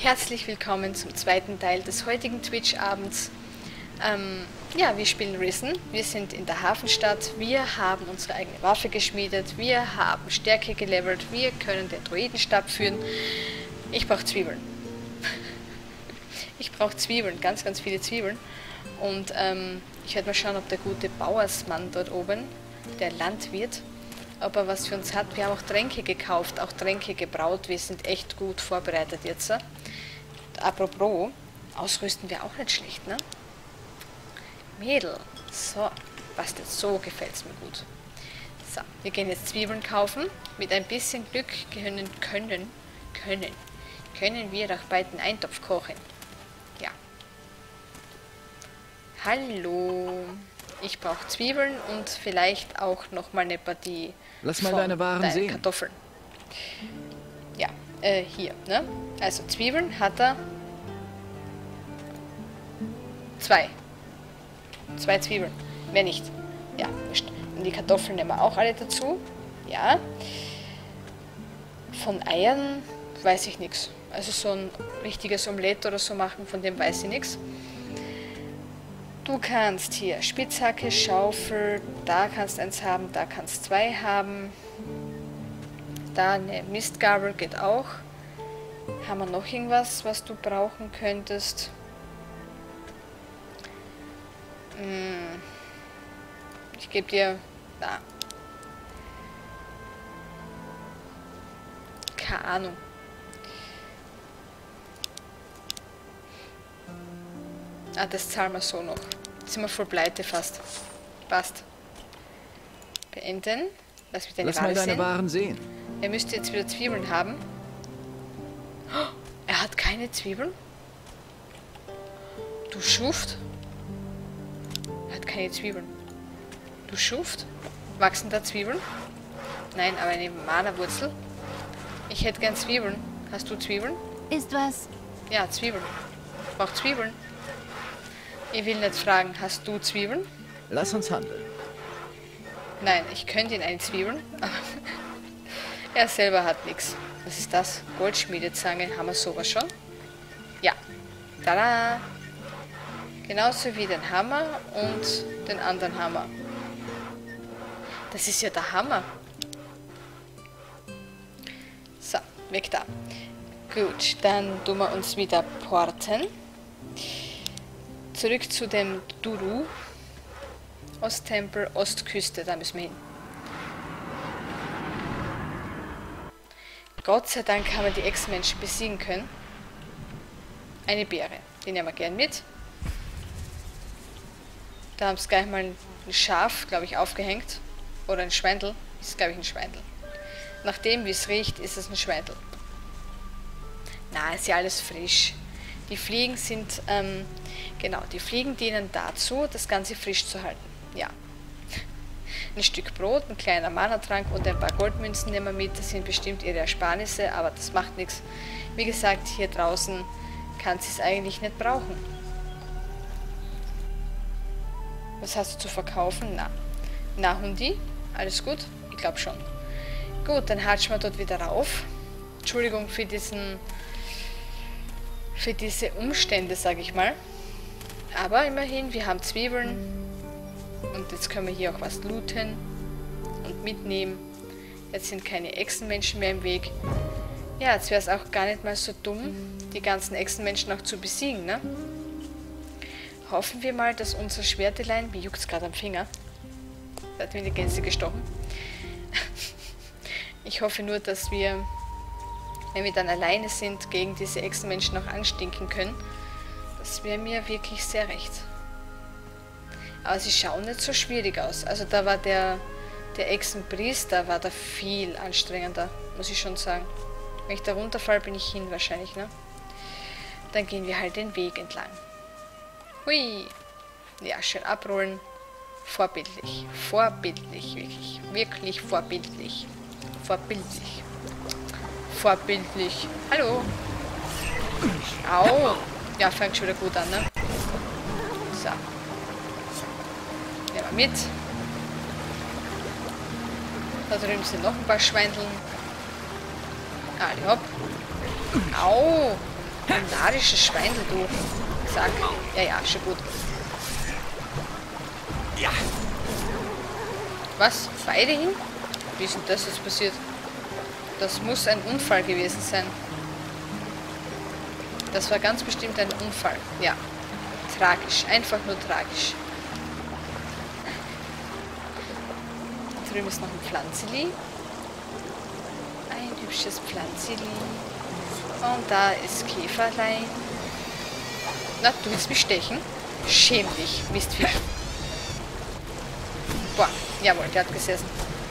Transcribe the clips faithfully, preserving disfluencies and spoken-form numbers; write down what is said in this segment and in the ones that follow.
Herzlich willkommen zum zweiten Teil des heutigen Twitch-Abends. Ähm, ja, wir spielen Risen. Wir sind in der Hafenstadt. Wir haben unsere eigene Waffe geschmiedet. Wir haben Stärke gelevelt. Wir können den Druidenstab führen. Ich brauche Zwiebeln. Ich brauche Zwiebeln, ganz, ganz viele Zwiebeln. Und ähm, ich werde mal schauen, ob der gute Bauersmann dort oben, der Landwirt, ob er was für uns hat. Wir haben auch Tränke gekauft, auch Tränke gebraut. Wir sind echt gut vorbereitet jetzt. Apropos, ausrüsten wir auch nicht schlecht, ne? Mädel. So, passt jetzt. So gefällt es mir gut. So, wir gehen jetzt Zwiebeln kaufen. Mit ein bisschen Glück können, können, können, können wir auch bald einen Eintopf kochen. Ja. Hallo. Ich brauche Zwiebeln und vielleicht auch noch mal eine Partie Lass mal deine Waren sehen. Kartoffeln. Ja, äh, hier, ne? Also Zwiebeln hat er zwei. Zwei Zwiebeln. Mehr nicht. Ja, und die Kartoffeln nehmen wir auch alle dazu. Ja. Von Eiern weiß ich nichts. Also so ein richtiges Omelett oder so machen, von dem weiß ich nichts. Du kannst hier Spitzhacke, Schaufel, da kannst eins haben, da kannst zwei haben. Da eine Mistgabel geht auch. Haben wir noch irgendwas, was du brauchen könntest? Hm. Ich gebe dir... Da. Keine Ahnung. Ah, das zahlen wir so noch. Jetzt sind wir voll pleite fast. Passt. Beenden. Lass mich deine Lass Ware mal deine sehen. Waren sehen. Er müsste jetzt wieder Zwiebeln haben. Oh, er hat keine Zwiebeln? Du Schuft? Er hat keine Zwiebeln. Du Schuft? Wachsen da Zwiebeln? Nein, aber eine Mana-Wurzel. Ich hätte gern Zwiebeln. Hast du Zwiebeln? Ist was? Ja, Zwiebeln. Ich brauche Zwiebeln. Ich will nicht fragen, hast du Zwiebeln? Lass uns handeln. Nein, ich könnte ihn einzwiebeln, aber er selber hat nichts. Was ist das? Goldschmiedezange, haben wir sowas schon? Ja. Tada! Genauso wie den Hammer und den anderen Hammer. Das ist ja der Hammer. So, weg da. Gut, dann tun wir uns wieder porten. Zurück zu dem Duru. Osttempel, Ostküste, da müssen wir hin. Gott sei Dank haben wir die Ex-Menschen besiegen können. Eine Beere, die nehmen wir gern mit. Da haben sie gleich mal ein Schaf, glaube ich, aufgehängt. Oder ein Schweindel. Ist, glaube ich, ein Schweindel. Nachdem, wie es riecht, ist es ein Schweindel. Na, ist ja alles frisch. Die Fliegen sind, ähm, genau, die Fliegen dienen dazu, das Ganze frisch zu halten. Ja. Ein Stück Brot, ein kleiner Mana-Trank und ein paar Goldmünzen nehmen wir mit. Das sind bestimmt ihre Ersparnisse, aber das macht nichts. Wie gesagt, hier draußen kann sie es eigentlich nicht brauchen. Was hast du zu verkaufen? Na. Na, Hundi? Alles gut? Ich glaube schon. Gut, dann hatschen wir dort wieder rauf. Entschuldigung für diesen... für diese Umstände, sage ich mal. Aber immerhin, wir haben Zwiebeln. Und jetzt können wir hier auch was looten und mitnehmen. Jetzt sind keine Echsenmenschen mehr im Weg. Ja, jetzt wäre es auch gar nicht mal so dumm, die ganzen Echsenmenschen auch zu besiegen, ne? Hoffen wir mal, dass unser Schwertelein... Mir juckt es gerade am Finger. Da hat mir die Gänse gestochen. Ich hoffe nur, dass wir, wenn wir dann alleine sind, gegen diese Echsenmenschen auch anstinken können. Das wäre mir wirklich sehr recht. Aber sie schauen nicht so schwierig aus. Also da war der, der Echsenpriester war da viel anstrengender, muss ich schon sagen. Wenn ich da runterfalle, bin ich hin wahrscheinlich, ne? Dann gehen wir halt den Weg entlang. Hui! Ja, schön abrollen. Vorbildlich. Vorbildlich, wirklich. Wirklich vorbildlich. Vorbildlich. Vorbildlich. Hallo! Au! Ja, fängt schon wieder gut an, ne? So. Nehmen wir mit. Da drüben sind noch ein paar Schweindeln. Alle hopp. Au! Ein narisches Schweindel, du. Sag. Ja, ja, schon gut. Ja. Was? Beide hin? Wie ist denn das jetzt passiert? Das muss ein Unfall gewesen sein. Das war ganz bestimmt ein Unfall. Ja. Tragisch. Einfach nur tragisch. Da drüben ist noch ein Pflanzeli. Ein hübsches Pflanzeli. Und da ist Käferlein. Na, du willst mich stechen? Schäm dich, Mistviech. Boah, jawohl, der hat gesessen.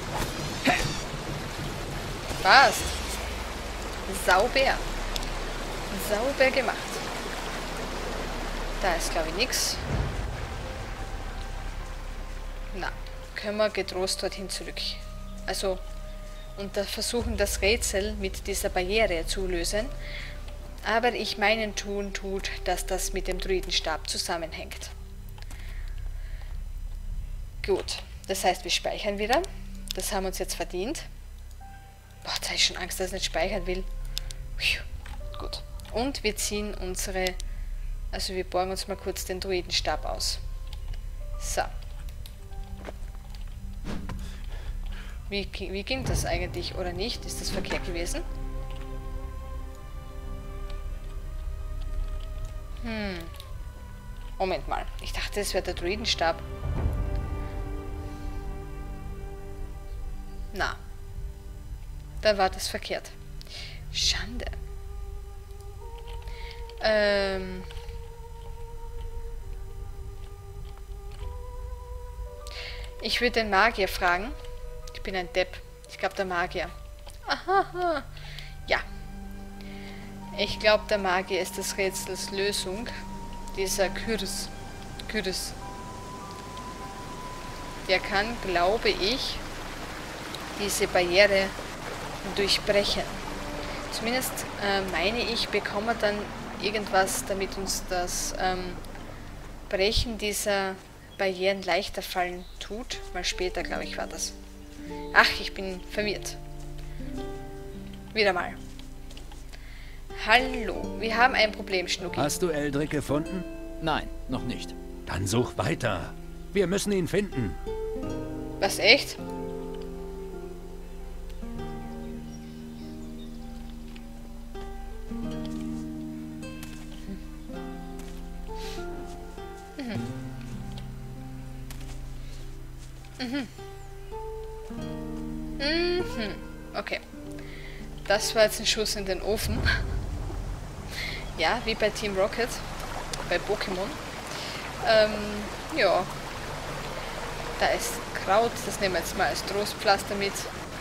Passt. Sauber. Sauber gemacht. Da ist, glaube ich, nichts. Na, können wir getrost dorthin zurück. Also, und da versuchen, das Rätsel mit dieser Barriere zu lösen. Aber ich meinen tun tut, dass das mit dem Druidenstab zusammenhängt. Gut, das heißt, wir speichern wieder. Das haben wir uns jetzt verdient. Boah, jetzt habe ich schon Angst, dass ich nicht speichern will. Gut. Und wir ziehen unsere... Also wir borgen uns mal kurz den Druidenstab aus. So. Wie, wie ging das eigentlich, oder nicht? Ist das verkehrt gewesen? Hm. Moment mal. Ich dachte, es wäre der Druidenstab. Na. Da war das verkehrt. Schande. Ähm... Ich würde den Magier fragen. Ich bin ein Depp. Ich glaube, der Magier. Aha. Ja. Ich glaube, der Magier ist des Rätsels Lösung. Dieser Kyris. Kyris. Der kann, glaube ich, diese Barriere durchbrechen. Zumindest äh, meine ich, bekommen wir dann irgendwas, damit uns das ähm, Brechen dieser Barrieren leichter fallen tut. Mal später, glaube ich, war das. Ach, ich bin verwirrt. Wieder mal. Hallo, wir haben ein Problem, Schnucki. Hast du Eldrick gefunden? Nein, noch nicht. Dann such weiter. Wir müssen ihn finden. Was, echt? Mhm. Mhm. Okay. Das war jetzt ein Schuss in den Ofen. Ja, wie bei Team Rocket. Bei Pokémon. Ähm, ja. Da ist Kraut. Das nehmen wir jetzt mal als Trostpflaster mit.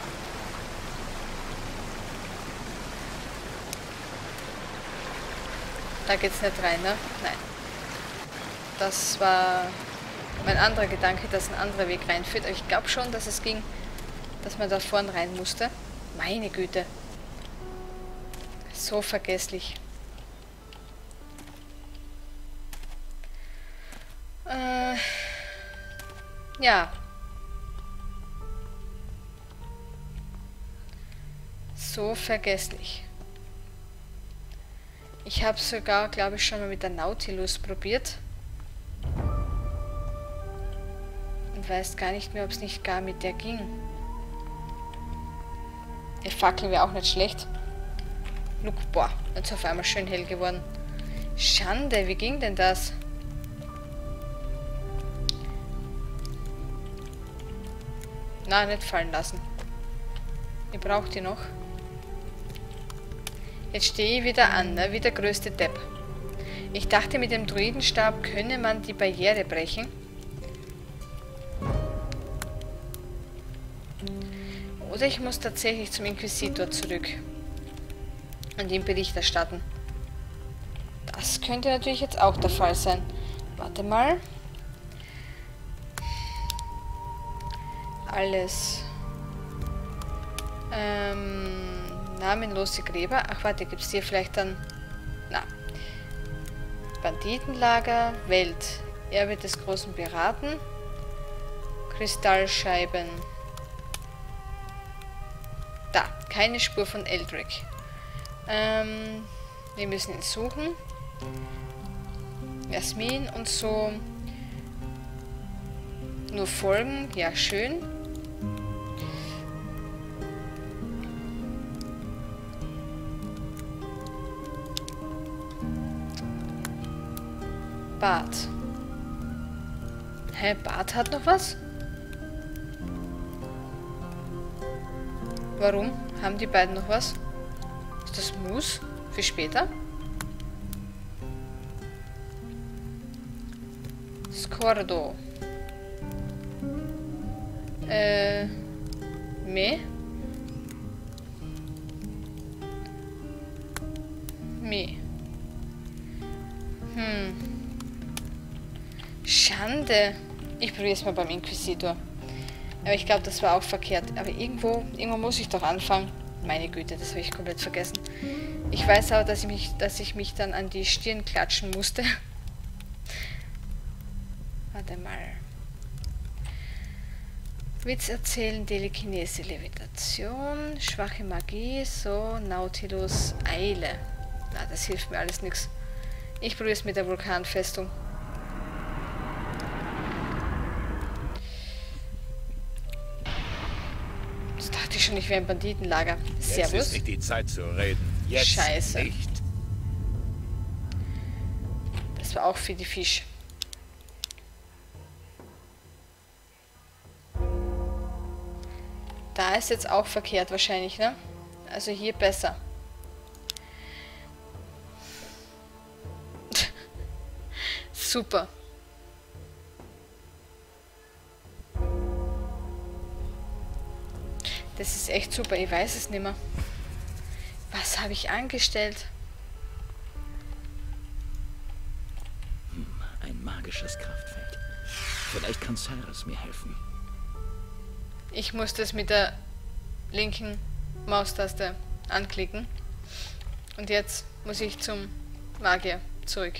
Da geht's nicht rein, ne? Nein. Das war mein anderer Gedanke, dass ein anderer Weg reinführt. Aber ich glaube schon, dass es ging, dass man da vorn rein musste. Meine Güte. So vergesslich. Äh, ja. So vergesslich. Ich habe sogar, glaube ich, schon mal mit der Nautilus probiert. Und weiß gar nicht mehr, ob es nicht gar mit der ging. Die Fackeln wäre auch nicht schlecht. Look, boah, jetzt ist auf einmal schön hell geworden. Schande, wie ging denn das? Na, nicht fallen lassen. Ich brauche die noch. Jetzt stehe ich wieder an, ne? Wie der größte Depp. Ich dachte, mit dem Druidenstab könne man die Barriere brechen. Oder ich muss tatsächlich zum Inquisitor zurück und ihm Bericht erstatten. Das könnte natürlich jetzt auch der Fall sein. Warte mal. Alles. Ähm, namenlose Gräber. Ach warte, gibt es hier vielleicht dann... Na. Banditenlager, Welt. Erbe des großen Piraten. Kristallscheiben. Da, keine Spur von Eldrick. Ähm, Wir müssen ihn suchen. Jasmin und so. Nur folgen. Ja, schön. Bart. Hä, Bart hat noch was? Warum? Haben die beiden noch was? Ist das Mus? Für später? Scordo. Äh. Me? Me. Hm. Schande. Ich probiere es mal beim Inquisitor. Aber ich glaube, das war auch verkehrt. Aber irgendwo, irgendwo muss ich doch anfangen. Meine Güte, das habe ich komplett vergessen. Ich weiß aber, dass ich mich, dass ich mich dann an die Stirn klatschen musste. Warte mal. Witz erzählen, Telekinese, Levitation, schwache Magie, so, Nautilus, Eile. Na, das hilft mir alles nichts. Ich probiere es mit der Vulkanfestung. Das dachte ich schon, ich wäre im Banditenlager. Servus. Jetzt ist nicht die Zeit zu reden. Jetzt Scheiße. nicht. Das war auch für die Fisch. Da ist jetzt auch verkehrt wahrscheinlich, ne? Also hier besser. Super. Das ist echt super, ich weiß es nicht mehr. Was habe ich angestellt? Hm, ein magisches Kraftfeld. Vielleicht kann Cyrus mir helfen. Ich muss das mit der linken Maustaste anklicken. Und jetzt muss ich zum Magier zurück.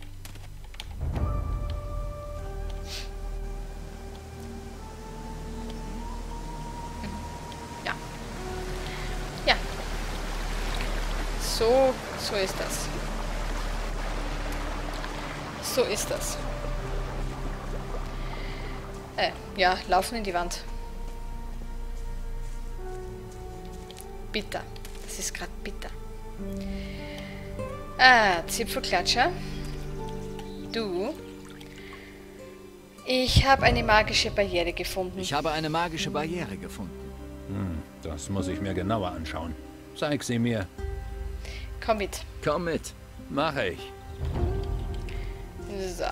Ja. Ja. So, so ist das. So ist das. Äh, ja, laufen in die Wand. Bitter. Das ist gerade bitter. Ah, Zipfelklatscher. Du. Ich habe eine magische Barriere gefunden. Ich habe eine magische Barriere gefunden. Hm, das muss ich mir genauer anschauen. Zeig sie mir. Komm mit. Komm mit. Mache ich. So.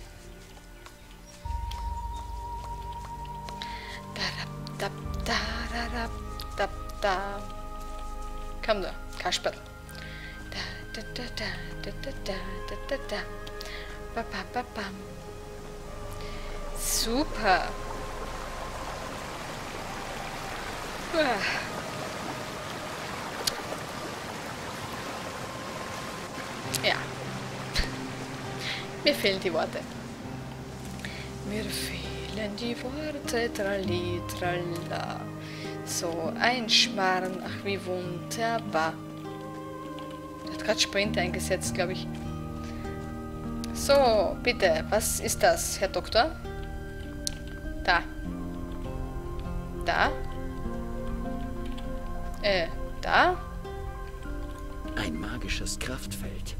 Da, da, da, da, da, da. Komm da, Kasperl. Da, da, da, da, da, da, da, da, da. Ba, ba, ba, bam. Super. Uah. Ja. Mir fehlen die Worte. Mir fehlen die Worte, tralli, tralla. So, ein Schmarrn, ach wie wunderbar. Er hat gerade Sprint eingesetzt, glaube ich. So, bitte, was ist das, Herr Doktor? Da. Da. Äh, da. Ein magisches Kraftfeld.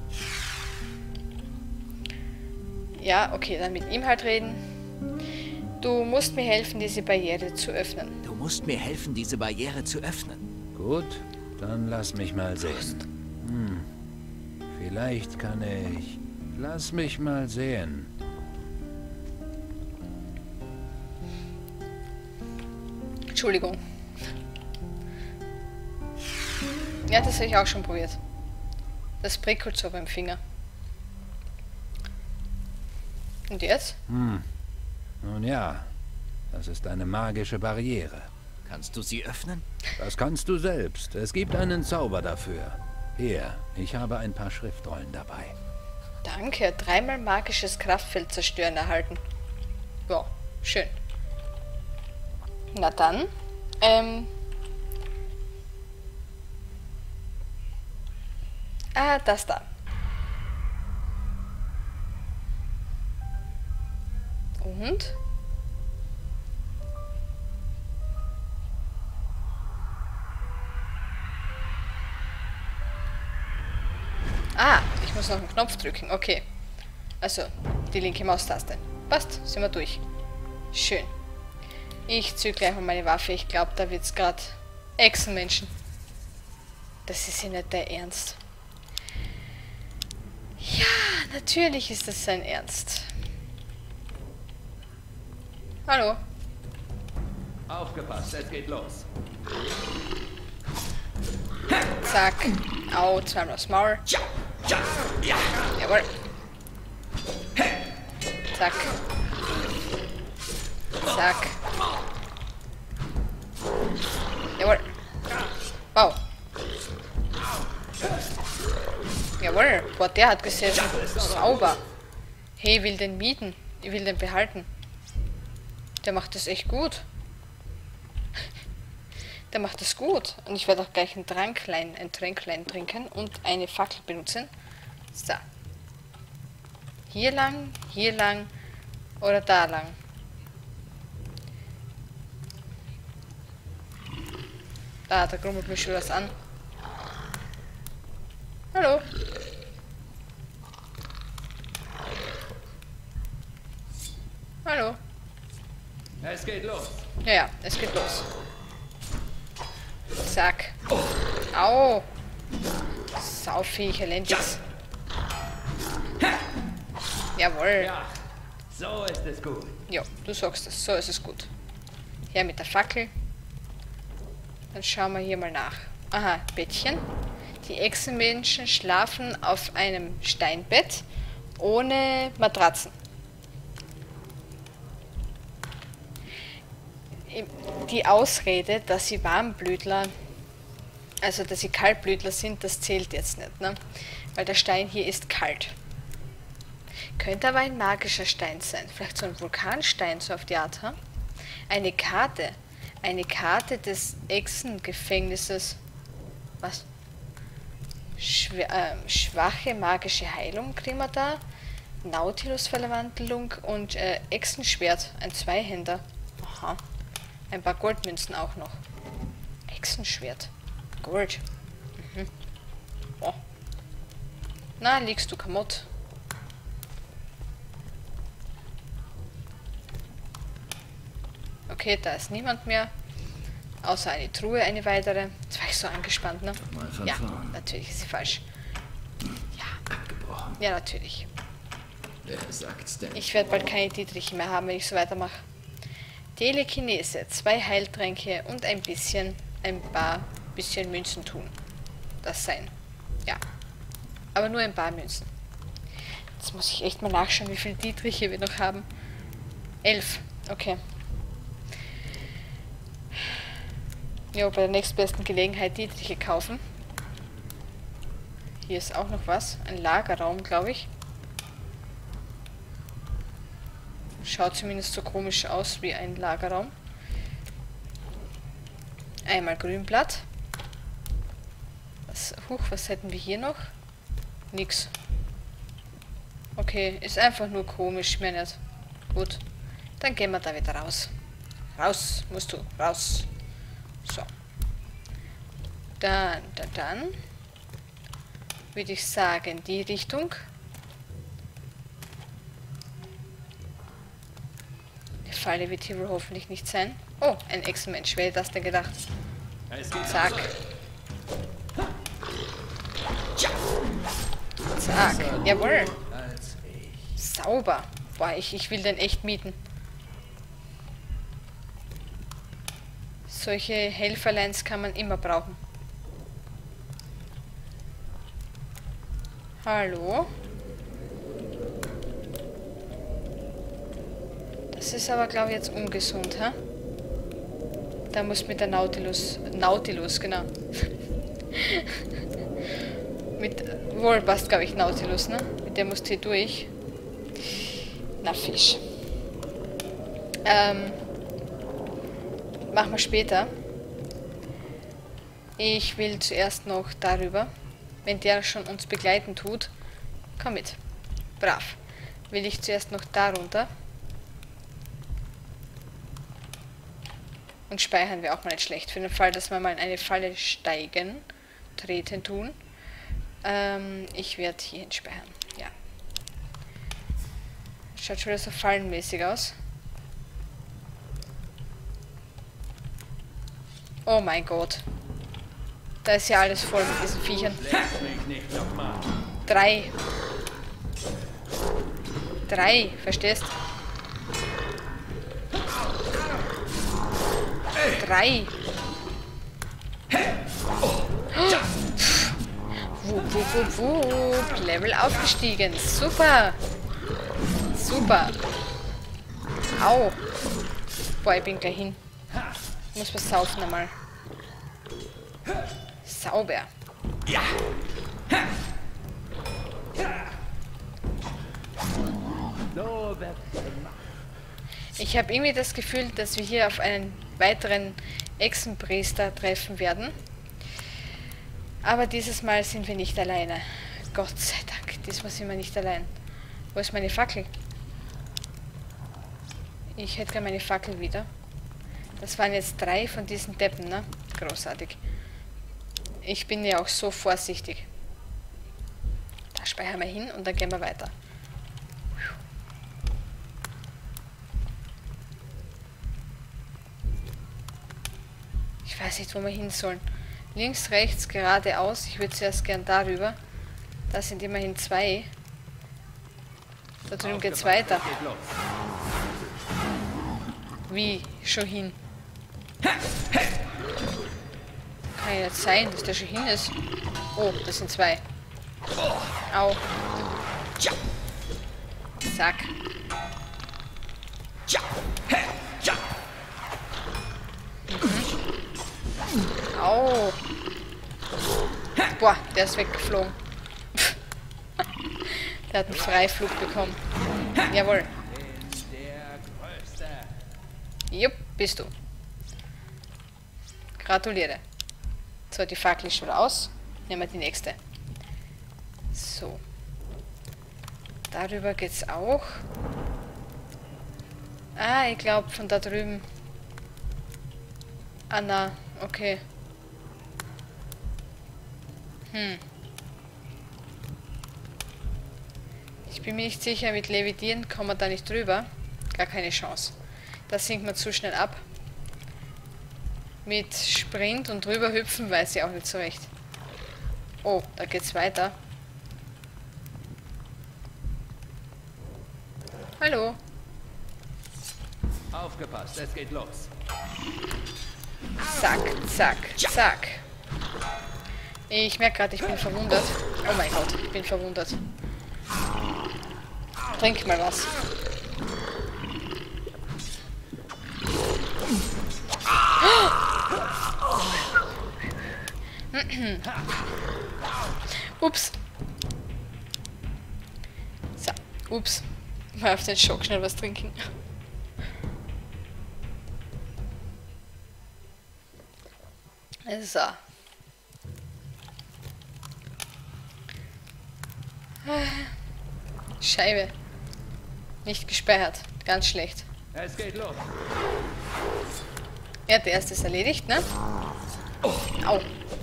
Ja, okay, dann mit ihm halt reden. Du musst mir helfen, diese Barriere zu öffnen. Du musst mir helfen, diese Barriere zu öffnen. Gut, dann lass mich mal sehen. Hm, vielleicht kann ich... Lass mich mal sehen. Entschuldigung. Ja, das habe ich auch schon probiert. Das prickelt so beim Finger. Und jetzt? Hm, nun ja, das ist eine magische Barriere. Kannst du sie öffnen? Das kannst du selbst. Es gibt einen Zauber dafür. Hier, ich habe ein paar Schriftrollen dabei. Danke, dreimal magisches Kraftfeld zerstören erhalten. Ja, schön. Na dann, ähm... Ah, das da. Und? Ah, ich muss noch einen Knopf drücken. Okay. Also, die linke Maustaste. Passt, sind wir durch. Schön. Ich züge gleich mal meine Waffe. Ich glaube, da wird's gerade Echsenmenschen. Das ist ja nicht der Ernst. Ja, natürlich ist das sein Ernst. Hallo. Aufgepasst, es geht los. Zack. Au, zweimal aufs Maul. Jawohl. Zack. Zack. Jawohl. Wow. Jawohl. Boah, der hat gesessen. Sauber. Hey, ich will den mieten. Ich will den behalten. Der macht das echt gut. Der macht das gut. Und ich werde auch gleich ein Tranklein, ein Tränklein trinken und eine Fackel benutzen. So. Hier lang, hier lang oder da lang. Da, da grummelt mich schon was an. Hallo. Hallo. Es geht los. Ja, ja, es geht los. Zack. Au. Sauviech, elendiges. Jawohl. Ja, so ist es gut. Ja, du sagst es. So ist es gut. Her mit der Fackel. Dann schauen wir hier mal nach. Aha, Bettchen. Die Echsenmenschen schlafen auf einem Steinbett ohne Matratzen. Die Ausrede, dass sie Warmblütler, also dass sie Kaltblütler sind, das zählt jetzt nicht, ne? Weil der Stein hier ist kalt. Könnte aber ein magischer Stein sein. Vielleicht so ein Vulkanstein, so auf die Art, ha? Eine Karte. Eine Karte des Echsengefängnisses. Was? Schw äh, schwache magische Heilung kriegen wir da. Nautilus-Verwandlung und äh, Echsenschwert. Ein Zweihänder. Aha. Ein paar Goldmünzen auch noch. Echsenschwert. Gold. Mhm. Oh. Na, liegst du kaputt. Okay, da ist niemand mehr. Außer eine Truhe, eine weitere. Jetzt war ich so angespannt, ne? Mal von Ja, vorn. natürlich ist sie falsch. Ja, Abgebrochen. ja, natürlich. Wer sagt's denn? Ich werde bald keine Dietriche mehr haben, wenn ich so weitermache. Telekinese, zwei Heiltränke und ein bisschen, ein paar bisschen Münzen tun. Das sein. Ja. Aber nur ein paar Münzen. Jetzt muss ich echt mal nachschauen, wie viele Dietriche wir noch haben. Elf. Okay. Ja, bei der nächstbesten Gelegenheit Dietriche kaufen. Hier ist auch noch was. Ein Lagerraum, glaube ich. Schaut zumindest so komisch aus wie ein Lagerraum. Einmal Grünblatt. Was, huch, was hätten wir hier noch? Nix. Okay, ist einfach nur komisch, mehr nicht. Gut, dann gehen wir da wieder raus. Raus, musst du, raus. So. Dann, dann, dann würde ich sagen, die Richtung. Die Falle wird hier wohl hoffentlich nicht sein. Oh, ein Echsenmensch, wer hätte das denn gedacht? Zack. Zack, jawohl. Sauber. Boah, ich, ich will den echt mieten. Solche Helferleins kann man immer brauchen. Hallo? Das ist aber, glaube ich, jetzt ungesund, hä? Da muss mit der Nautilus... Nautilus, genau. mit... Wohl passt, glaube ich, Nautilus, ne? Mit der muss hier durch. Na, Fisch. Ähm... Machen wir später. Ich will zuerst noch darüber. wenn der schon uns begleiten tut. Komm mit. Brav. Will ich zuerst noch da runter. Und speichern wir auch mal nicht schlecht. Für den Fall, dass wir mal in eine Falle steigen. Treten tun. Ähm, ich werde hierhin speichern. Ja. Schaut schon wieder so fallenmäßig aus. Oh mein Gott. Da ist ja alles voll mit diesen Viechern. Drei. Drei, verstehst? Drei. Wupp, wupp, wupp, wupp. Level aufgestiegen. Super. Super. Au. Boah, ich bin gleich hin. Ich muss was saufen einmal. Sauber. Ja. Ich habe irgendwie das Gefühl, dass wir hier auf einen weiteren Echsenpriester treffen werden. Aber dieses Mal sind wir nicht alleine. Gott sei Dank, diesmal sind wir nicht allein. Wo ist meine Fackel? Ich hätte gerne meine Fackel wieder. Das waren jetzt drei von diesen Deppen, ne? Großartig. Ich bin ja auch so vorsichtig. Da speichern wir hin und dann gehen wir weiter. Ich weiß nicht, wo wir hin sollen. Links, rechts, geradeaus. Ich würde zuerst gern darüber. Da sind immerhin zwei. Da drüben geht's weiter. Wie? Schon hin? Kann ja nicht sein, dass der schon hin ist. Oh, das sind zwei. Au. Zack. Mhm. Au. Boah, der ist weggeflogen. Der hat einen Freiflug bekommen. Jawohl. Jupp, bist du. Gratuliere. So, die Fackel ist schon aus. Nehmen wir die nächste. So. Darüber geht's auch. Ah, ich glaube von da drüben. Ah, na, okay. Hm. Ich bin mir nicht sicher, mit Levitieren kommen wir da nicht drüber. Gar keine Chance. Da sinkt man zu schnell ab. Mit Sprint und drüber hüpfen weiß ich auch nicht so recht. Oh, da geht's weiter. Hallo. Aufgepasst, es geht los. Zack, zack, zack. Ich merke gerade, ich bin verwundert. Oh mein Gott, ich bin verwundert. Trink mal was. Ups. So, ups. Mal auf den Schock schnell was trinken. So. Scheibe. Nicht gespeichert. Ganz schlecht. Es geht los. Ja, der erste ist erledigt, ne? Oh, au.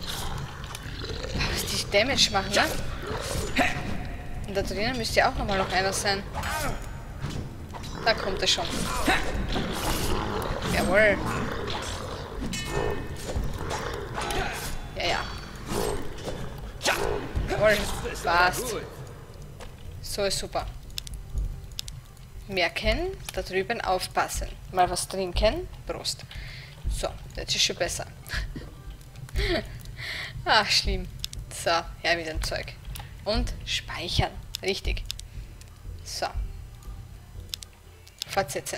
Was die Damage machen, ne? Und da drinnen müsste ja auch nochmal noch einer sein. Da kommt er schon. Jawohl. Ja, ja. Jawohl. Passt. So ist super. Merken, da drüben aufpassen. Mal was trinken. Prost. So, jetzt ist schon besser. Ach, schlimm. So, her mit dem Zeug. Und speichern. Richtig. So. Fortsetzen.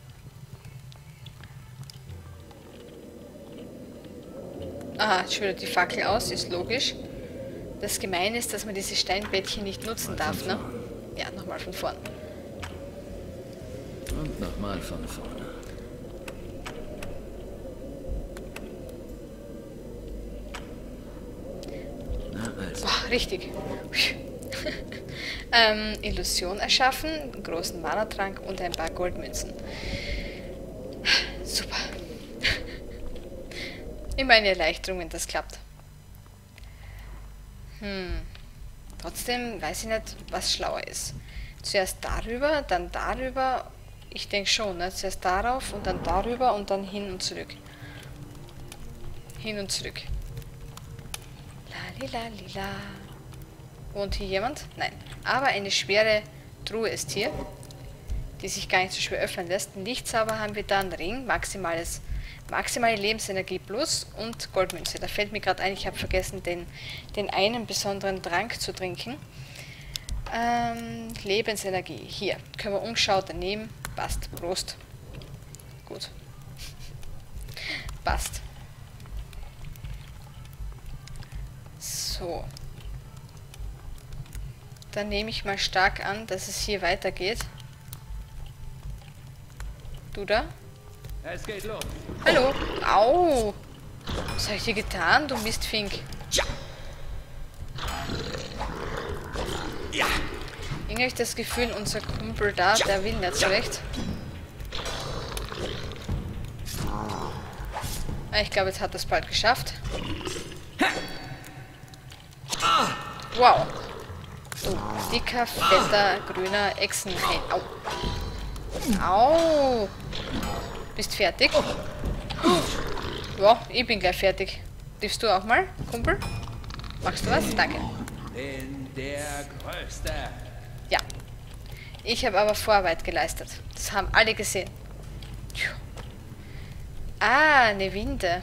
Aha, jetzt wieder die Fackel aus, ist logisch. Das Gemeine ist, dass man diese Steinbettchen nicht nutzen darf, ne? Ja, nochmal von vorn. Und nochmal von vorne. Na also. Oh, richtig. ähm, Illusion erschaffen, einen großen Mana-Trank und ein paar Goldmünzen. Super. Immer eine Erleichterung, wenn das klappt. Hm. Trotzdem weiß ich nicht, was schlauer ist. Zuerst darüber, dann darüber. Ich denke schon, ne? Zuerst darauf und dann darüber und dann hin und zurück. Hin und zurück. Lalilalila. Wohnt hier jemand? Nein. Aber eine schwere Truhe ist hier, die sich gar nicht so schwer öffnen lässt. Ein Lichtzauber haben wir da, einen Ring, maximales, maximale Lebensenergie plus und Goldmünze. Da fällt mir gerade ein, ich habe vergessen, den, den einen besonderen Trank zu trinken. Ähm, Lebensenergie. Hier, können wir umgeschaut nehmen. Passt. Prost. Gut. Passt. So. Dann nehme ich mal stark an, dass es hier weitergeht. Du da? Es geht los. Hallo. Au. Was habe ich dir getan, du Mistfink? Irgendwie habe ich das Gefühl, unser Kumpel da, der will nicht so recht. Ah, ich glaube, jetzt hat er es bald geschafft. Wow. Du dicker, fetter, grüner Echsenhähn. Au. Au. Bist fertig? Ja, ich bin gleich fertig. Triffst du auch mal, Kumpel? Machst du was? Danke. In der Größte. Ja. Ich habe aber Vorarbeit geleistet. Das haben alle gesehen. Ah, eine Winde.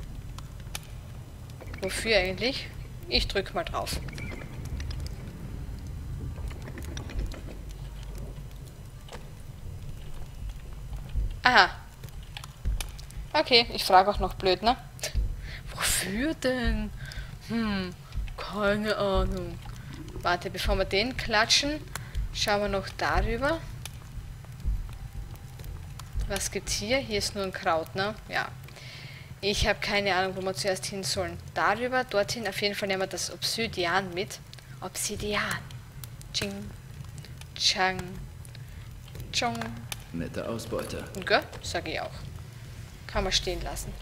Wofür eigentlich? Ich drück mal drauf. Aha. Okay, ich frage auch noch blöd, ne? Wofür denn? Hm, keine Ahnung. Warte, bevor wir den klatschen, schauen wir noch darüber. Was gibt's hier? Hier ist nur ein Kraut, ne? Ja. Ich habe keine Ahnung, wo wir zuerst hin sollen. Darüber, dorthin, auf jeden Fall nehmen wir das Obsidian mit. Obsidian. Ching. Chang. Chong. Nette Ausbeute. Gell? Sag ich auch. Kann man stehen lassen.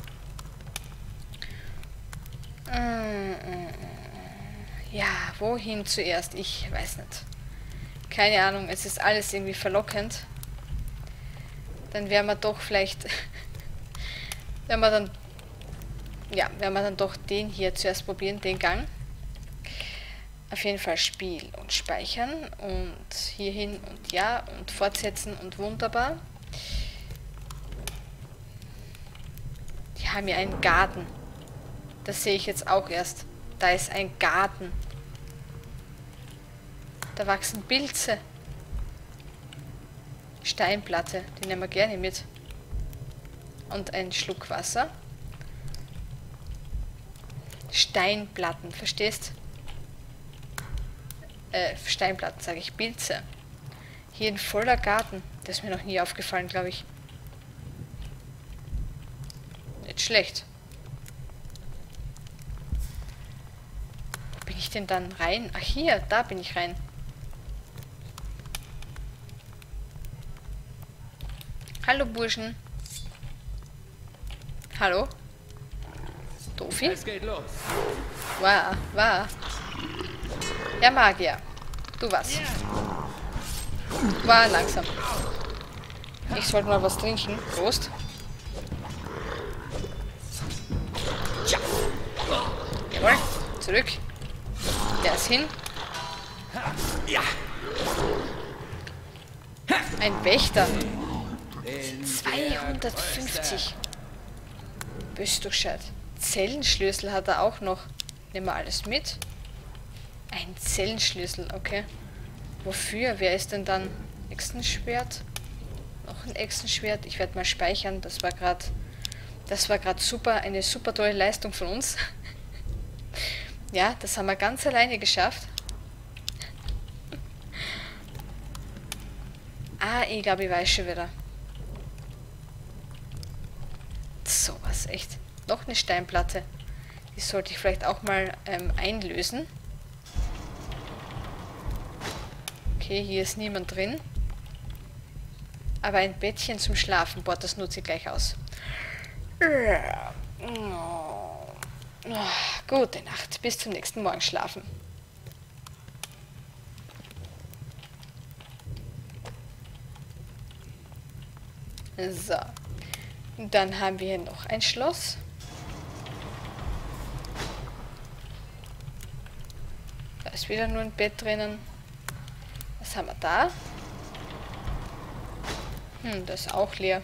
Ja, wohin zuerst? Ich weiß nicht. Keine Ahnung, es ist alles irgendwie verlockend. Dann werden wir doch vielleicht... wenn wir dann... Ja, werden wir dann doch den hier zuerst probieren, den Gang. Auf jeden Fall Spiel und Speichern und hierhin und ja und fortsetzen und wunderbar. Die haben hier einen Garten. Das sehe ich jetzt auch erst. Da ist ein Garten. Da wachsen Pilze. Steinplatte, die nehmen wir gerne mit. Und ein Schluck Wasser. Steinplatten, verstehst? Äh, Steinplatten, sage ich, Pilze. Hier ein voller Garten. Das ist mir noch nie aufgefallen, glaube ich. Nicht schlecht. Wo bin ich denn dann rein? Ach hier, da bin ich rein. Hallo Burschen. Hallo? Dofi? Es geht los. Wow, wow. Ja, Magier. Du was? War langsam. Ich sollte mal was trinken. Prost. Jawohl. Zurück. Der ist hin. Ein Wächter. zweihundertfünfzig. Bist du gescheit. Zellenschlüssel hat er auch noch. Nehmen wir alles mit. Ein Zellenschlüssel, okay. Wofür? Wer ist denn dann? Echsenschwert? Noch ein Echsenschwert. Ich werde mal speichern. Das war gerade, das war gerade super, eine super tolle Leistung von uns. Ja, das haben wir ganz alleine geschafft. Ah, ich glaube, ich weiß schon wieder. So was, echt. Noch eine Steinplatte. Die sollte ich vielleicht auch mal ähm, einlösen. Okay, hier ist niemand drin. Aber ein Bettchen zum Schlafen. Boah, das nutze ich gleich aus. Gute Nacht. Bis zum nächsten Morgen schlafen. So. Dann haben wir hier noch ein Schloss. Da ist wieder nur ein Bett drinnen. Was haben wir da? Hm, das ist auch leer.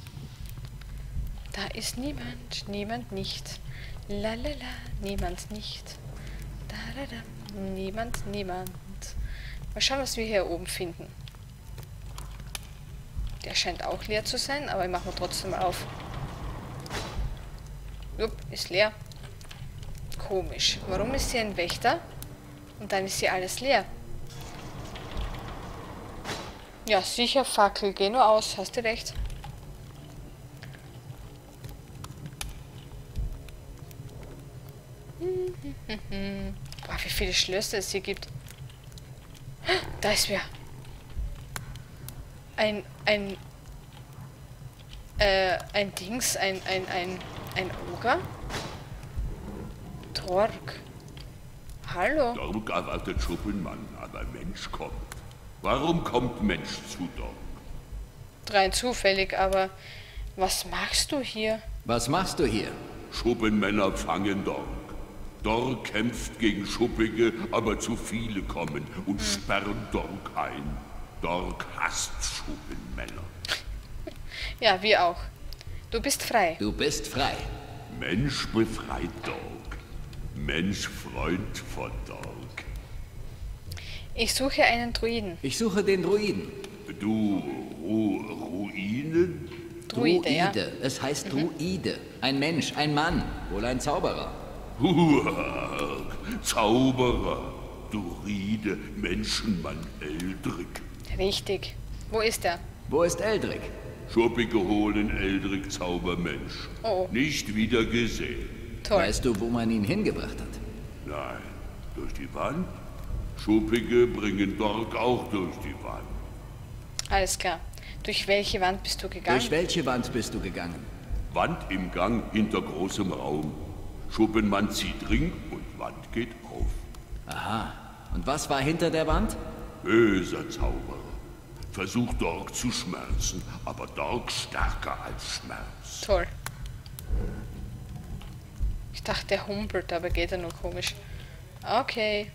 Da ist niemand, niemand nicht. Lalala, niemand nicht. Da, da, da, niemand, niemand. Mal schauen, was wir hier oben finden. Der scheint auch leer zu sein, aber ich mache mal trotzdem mal auf. Jupp, ist leer. Komisch. Warum ist hier ein Wächter? Und dann ist hier alles leer. Ja, sicher, Fackel, geh nur aus, hast du recht. Boah, wie viele Schlösser es hier gibt. Da ist wer. Ein, ein, äh, ein Dings, ein, ein, ein, ein Oger? Torg. Hallo? Dork erwartet Schuppenmann, aber Mensch kommt. Warum kommt Mensch zu Dork? Rein zufällig, aber was machst du hier? Was machst du hier? Schuppenmänner fangen Dork. Dork kämpft gegen Schuppige, aber zu viele kommen und hm. sperren Dork ein. Dork hasst Schuppenmänner. Ja, wir auch. Du bist frei. Du bist frei. Mensch befreit Dork. Mensch Freund von Dork. Ich suche einen Druiden. Ich suche den Druiden. Du Ru Ruinen? Druide, Druide. Ja. Es heißt mhm. Druide. Ein Mensch, ein Mann, wohl ein Zauberer. Huak, Zauberer, Druide, Menschenmann Eldrick. Richtig. Wo ist er? Wo ist Eldrick? Schuppige holen Eldrick Zaubermensch. Oh. Nicht wieder gesehen. Toll. Weißt du, wo man ihn hingebracht hat? Nein. Durch die Wand? Schuppige bringen Dork auch durch die Wand. Alles klar. Durch welche Wand bist du gegangen? Durch welche Wand bist du gegangen? Wand im Gang hinter großem Raum. Schuppenmann zieht Ring und Wand geht auf. Aha. Und was war hinter der Wand? Böser Zauberer. Versucht Dork zu schmerzen, aber Dork stärker als Schmerz. Toll. Ich dachte, der humpelt, aber geht er nur komisch. Okay.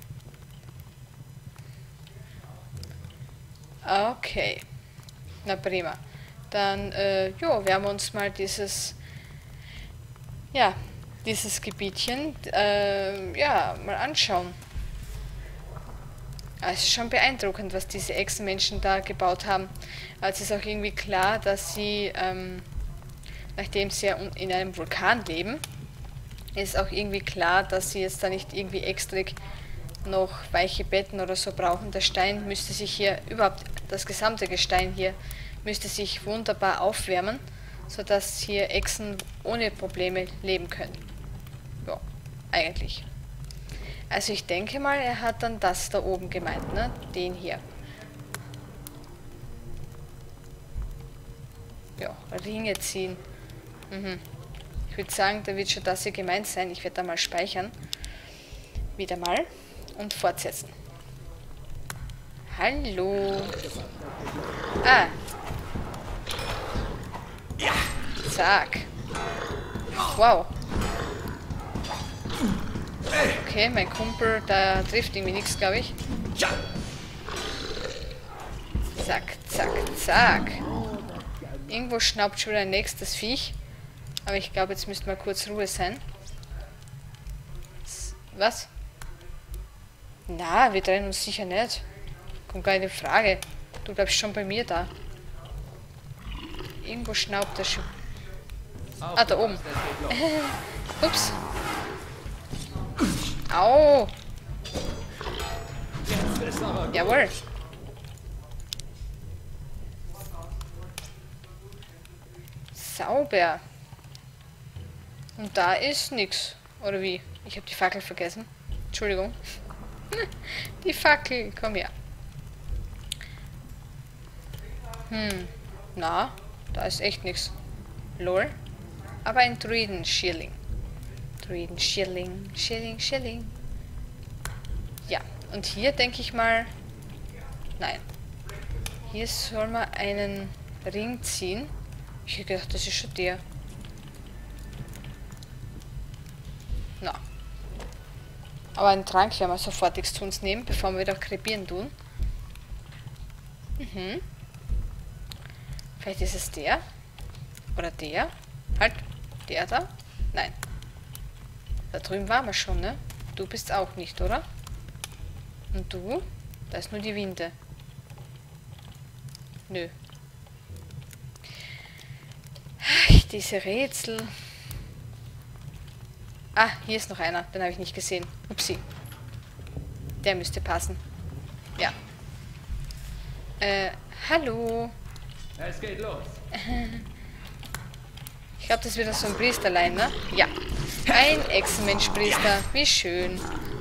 Okay. Na prima. Dann, äh, jo, werden wir uns mal dieses, ja, dieses Gebietchen, äh, ja, mal anschauen. Es ist schon beeindruckend, was diese Echsenmenschen da gebaut haben. Also es ist auch irgendwie klar, dass sie, ähm, nachdem sie ja in einem Vulkan leben, ist auch irgendwie klar, dass sie jetzt da nicht irgendwie extra noch weiche Betten oder so brauchen. Der Stein müsste sich hier, überhaupt das gesamte Gestein hier, müsste sich wunderbar aufwärmen, sodass hier Echsen ohne Probleme leben können. Ja, eigentlich. Also ich denke mal, er hat dann das da oben gemeint, ne? Den hier. Ja, Ringe ziehen. Mhm. Ich würde sagen, da wird schon das hier gemeint sein. Ich werde da mal speichern. Wieder mal. Und fortsetzen. Hallo. Ah. Ja. Zack. Wow. Okay, mein Kumpel, da trifft irgendwie nichts, glaube ich. Zack, zack, zack. Irgendwo schnaubt schon ein nächstes Viech. Aber ich glaube, jetzt müsste mal kurz Ruhe sein. Was? Na, wir trennen uns sicher nicht. Kommt gar nicht in Frage. Du bleibst schon bei mir da. Irgendwo schnaubt er schon. Ah, da oben. Ups. Au! Jawohl. Sauber. Und da ist nix. Oder wie? Ich habe die Fackel vergessen. Entschuldigung. Die Fackel, komm her. Hm, na, da ist echt nichts. Lol. Aber ein Druiden-Schierling. Druiden-Schierling, Schierling, Schierling. Ja, und hier denke ich mal... Nein. Hier soll man einen Ring ziehen. Ich hätte gedacht, das ist schon der. Na. Aber einen Trank werden wir sofortig zu uns nehmen, bevor wir wieder krepieren tun. Mhm. Vielleicht ist es der. Oder der. Halt. Der da. Nein. Da drüben waren wir schon, ne? Du bist auch nicht, oder? Und du? Da ist nur die Winde. Nö. Ach, diese Rätsel. Ah, hier ist noch einer. Den habe ich nicht gesehen. Upsi. Der müsste passen. Ja. Äh, hallo. Es geht los. Ich glaube, das ist wieder so ein Priesterlein, ne? Ja. Ein Echsenmensch-Priester. Wie schön.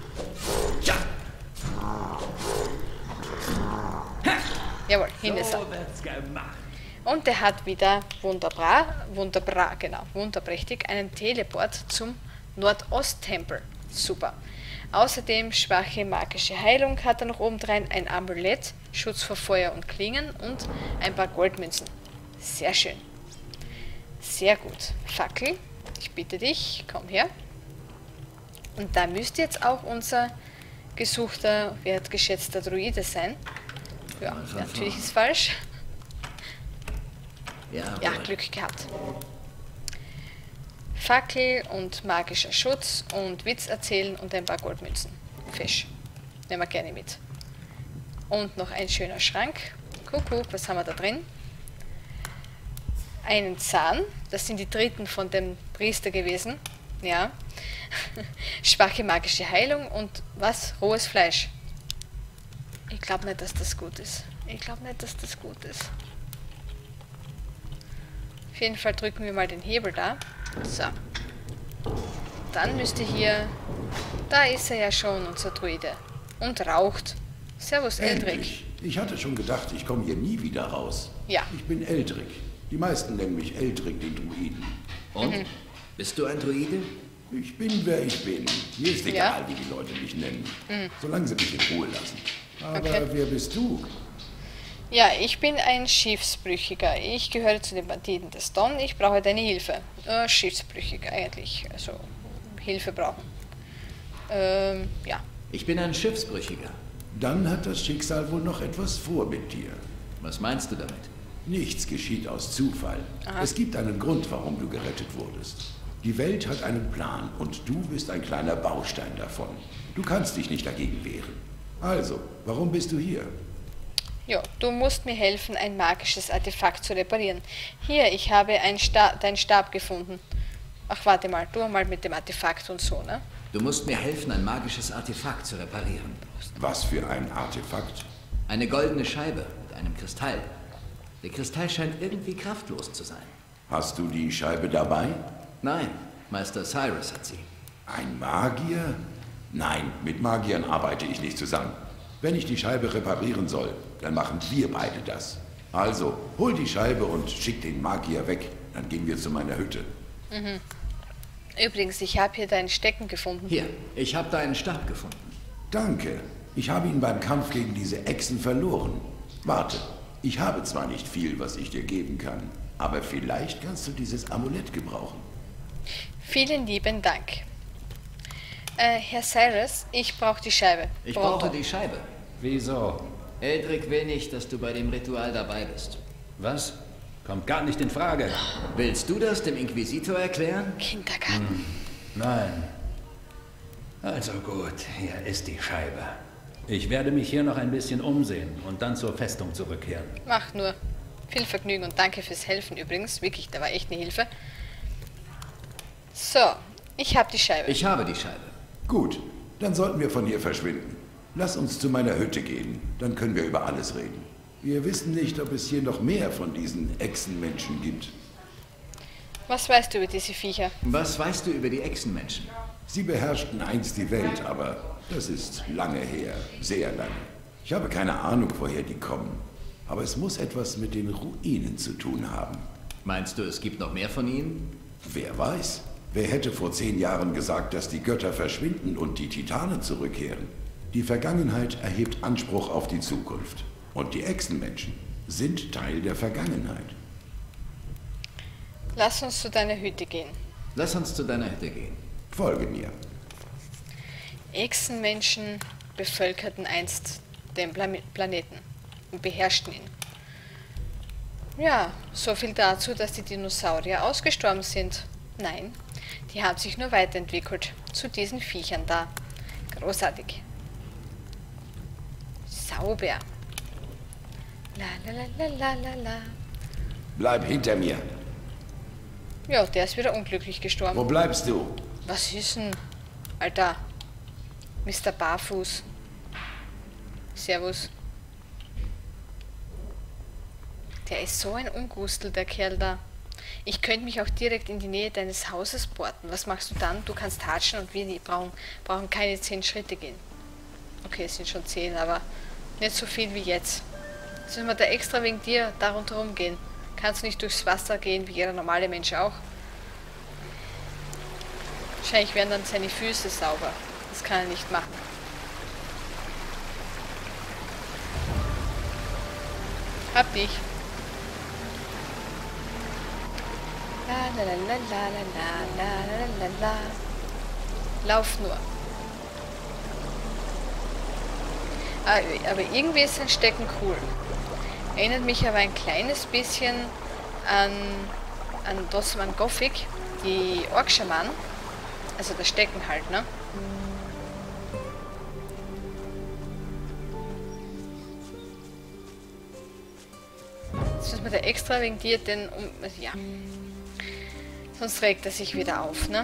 Jawohl, hin ist er. So wird's gemacht. Und der hat wieder wunderbar, wunderbar, genau, wunderprächtig einen Teleport zum Nordosttempel. Super. Außerdem schwache magische Heilung hat er noch obendrein, ein Amulett, Schutz vor Feuer und Klingen und ein paar Goldmünzen. Sehr schön. Sehr gut. Fackel, ich bitte dich, komm her. Und da müsste jetzt auch unser gesuchter, wertgeschätzter Druide sein. Ja, natürlich ist falsch. Ja, Ja, Glück gehabt. Fackel und magischer Schutz und Witz erzählen und ein paar Goldmünzen. Fisch. Nehmen wir gerne mit. Und noch ein schöner Schrank. Kuckuck, was haben wir da drin? Einen Zahn. Das sind die Dritten von dem Priester gewesen. Ja. Schwache magische Heilung und was? Rohes Fleisch. Ich glaube nicht, dass das gut ist. Ich glaube nicht, dass das gut ist. Auf jeden Fall drücken wir mal den Hebel da. So. Dann müsste hier... Da ist er ja schon, unser Druide. Und raucht. Servus, Eldrick. Endlich. Ich hatte schon gedacht, ich komme hier nie wieder raus. Ja. Ich bin Eldrick. Die meisten nennen mich Eldrick, den Druiden. Und? Mhm. Bist du ein Druide? Ich bin, wer ich bin. Mir ist egal, Ja? wie die Leute mich nennen. Solange sie mich in Ruhe lassen. Aber Okay. wer bist du? Ja, ich bin ein Schiffsbrüchiger. Ich gehöre zu den Banditen des Don. Ich brauche deine Hilfe. Äh, Schiffsbrüchiger eigentlich. Also Hilfe brauchen. Ähm, ja. Ich bin ein Schiffsbrüchiger. Dann hat das Schicksal wohl noch etwas vor mit dir. Was meinst du damit? Nichts geschieht aus Zufall. Es gibt einen Grund, warum du gerettet wurdest. Die Welt hat einen Plan und du bist ein kleiner Baustein davon. Du kannst dich nicht dagegen wehren. Also, warum bist du hier? Ja, du musst mir helfen, ein magisches Artefakt zu reparieren. Hier, ich habe ein Sta deinen Stab gefunden. Ach, warte mal, du mal mit dem Artefakt und so, ne? Du musst mir helfen, ein magisches Artefakt zu reparieren. Was für ein Artefakt? Eine goldene Scheibe mit einem Kristall. Der Kristall scheint irgendwie kraftlos zu sein. Hast du die Scheibe dabei? Nein, Meister Cyrus hat sie. Ein Magier? Nein, mit Magiern arbeite ich nicht zusammen. Wenn ich die Scheibe reparieren soll, dann machen wir beide das. Also, hol die Scheibe und schick den Magier weg. Dann gehen wir zu meiner Hütte. Mhm. Übrigens, ich habe hier deinen Stecken gefunden. Hier, ich habe deinen Stab gefunden. Danke. Ich habe ihn beim Kampf gegen diese Echsen verloren. Warte, ich habe zwar nicht viel, was ich dir geben kann, aber vielleicht kannst du dieses Amulett gebrauchen. Vielen lieben Dank. Äh, Herr Cyrus, ich brauche die Scheibe. Ich Pronto. brauche die Scheibe. Wieso? Eldrick will nicht, dass du bei dem Ritual dabei bist. Was? Kommt gar nicht in Frage. Willst du das dem Inquisitor erklären? Kindergarten. Nein. Also gut, hier ist die Scheibe. Ich werde mich hier noch ein bisschen umsehen und dann zur Festung zurückkehren. Mach nur. Viel Vergnügen und danke fürs Helfen übrigens. Wirklich, da war echt eine Hilfe. So, ich habe die Scheibe. Ich habe die Scheibe. Gut, dann sollten wir von hier verschwinden. Lass uns zu meiner Hütte gehen, dann können wir über alles reden. Wir wissen nicht, ob es hier noch mehr von diesen Echsenmenschen gibt. Was weißt du über diese Viecher? Was weißt du über die Echsenmenschen? Sie beherrschten einst die Welt, aber das ist lange her, sehr lange. Ich habe keine Ahnung, woher die kommen. Aber es muss etwas mit den Ruinen zu tun haben. Meinst du, es gibt noch mehr von ihnen? Wer weiß? Wer hätte vor zehn Jahren gesagt, dass die Götter verschwinden und die Titanen zurückkehren? Die Vergangenheit erhebt Anspruch auf die Zukunft. Und die Echsenmenschen sind Teil der Vergangenheit. Lass uns zu deiner Hütte gehen. Lass uns zu deiner Hütte gehen. Folge mir. Echsenmenschen bevölkerten einst den Pla Planeten und beherrschten ihn. Ja, so viel dazu, dass die Dinosaurier ausgestorben sind. Nein, die haben sich nur weiterentwickelt zu diesen Viechern da. Großartig. Sauber. La la la la la la la. Bleib hinter mir. Ja, der ist wieder unglücklich gestorben. Wo bleibst du? Was ist denn? Alter. Mister Barfuß. Servus. Der ist so ein Ungustel, der Kerl da. Ich könnte mich auch direkt in die Nähe deines Hauses porten. Was machst du dann? Du kannst hatschen und wir brauchen, brauchen keine zehn Schritte gehen. Okay, es sind schon zehn, aber nicht so viel wie jetzt. Sollen wir da extra wegen dir da rundherum gehen? Kannst du nicht durchs Wasser gehen, wie jeder normale Mensch auch? Wahrscheinlich werden dann seine Füße sauber. Das kann er nicht machen. Hab dich. La la la la la la la la la la. Lauf nur. Aber irgendwie ist sein Stecken cool. Erinnert mich aber ein kleines bisschen an, an Dosman Gothic, die Orkschaman. Also das Stecken halt, ne? Jetzt müssen wir da extra wegen dir den um. Ja. Sonst regt er sich wieder auf, ne?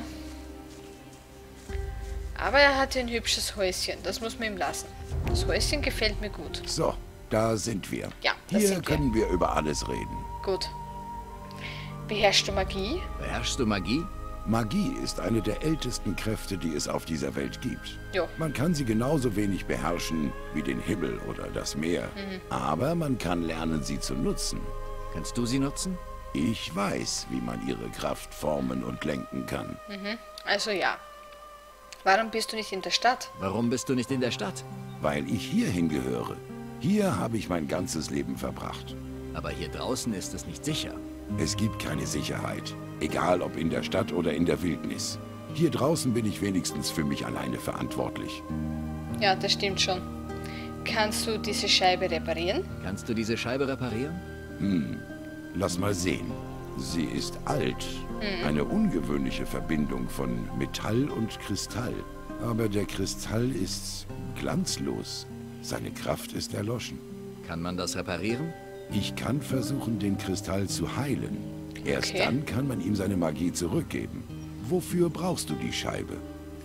Aber er hat ein hübsches Häuschen, das muss man ihm lassen. Das Häuschen gefällt mir gut. So, da sind wir. Ja, da Hier sind wir. können wir über alles reden. Gut. Beherrschst du Magie? Beherrschst du Magie? Magie ist eine der ältesten Kräfte, die es auf dieser Welt gibt. Jo. Man kann sie genauso wenig beherrschen wie den Himmel oder das Meer. Mhm. Aber man kann lernen, sie zu nutzen. Kannst du sie nutzen? Ich weiß, wie man ihre Kraft formen und lenken kann. Mhm. Also ja. Warum bist du nicht in der Stadt? Warum bist du nicht in der Stadt? Weil ich hierhin gehöre. Hier habe ich mein ganzes Leben verbracht. Aber hier draußen ist es nicht sicher. Es gibt keine Sicherheit. Egal ob in der Stadt oder in der Wildnis. Hier draußen bin ich wenigstens für mich alleine verantwortlich. Ja, das stimmt schon. Kannst du diese Scheibe reparieren? Kannst du diese Scheibe reparieren? Hm, lass mal sehen. Sie ist alt. Eine ungewöhnliche Verbindung von Metall und Kristall. Aber der Kristall ist glanzlos. Seine Kraft ist erloschen. Kann man das reparieren? Ich kann versuchen, den Kristall zu heilen. Erst Okay. dann kann man ihm seine Magie zurückgeben. Wofür brauchst du die Scheibe?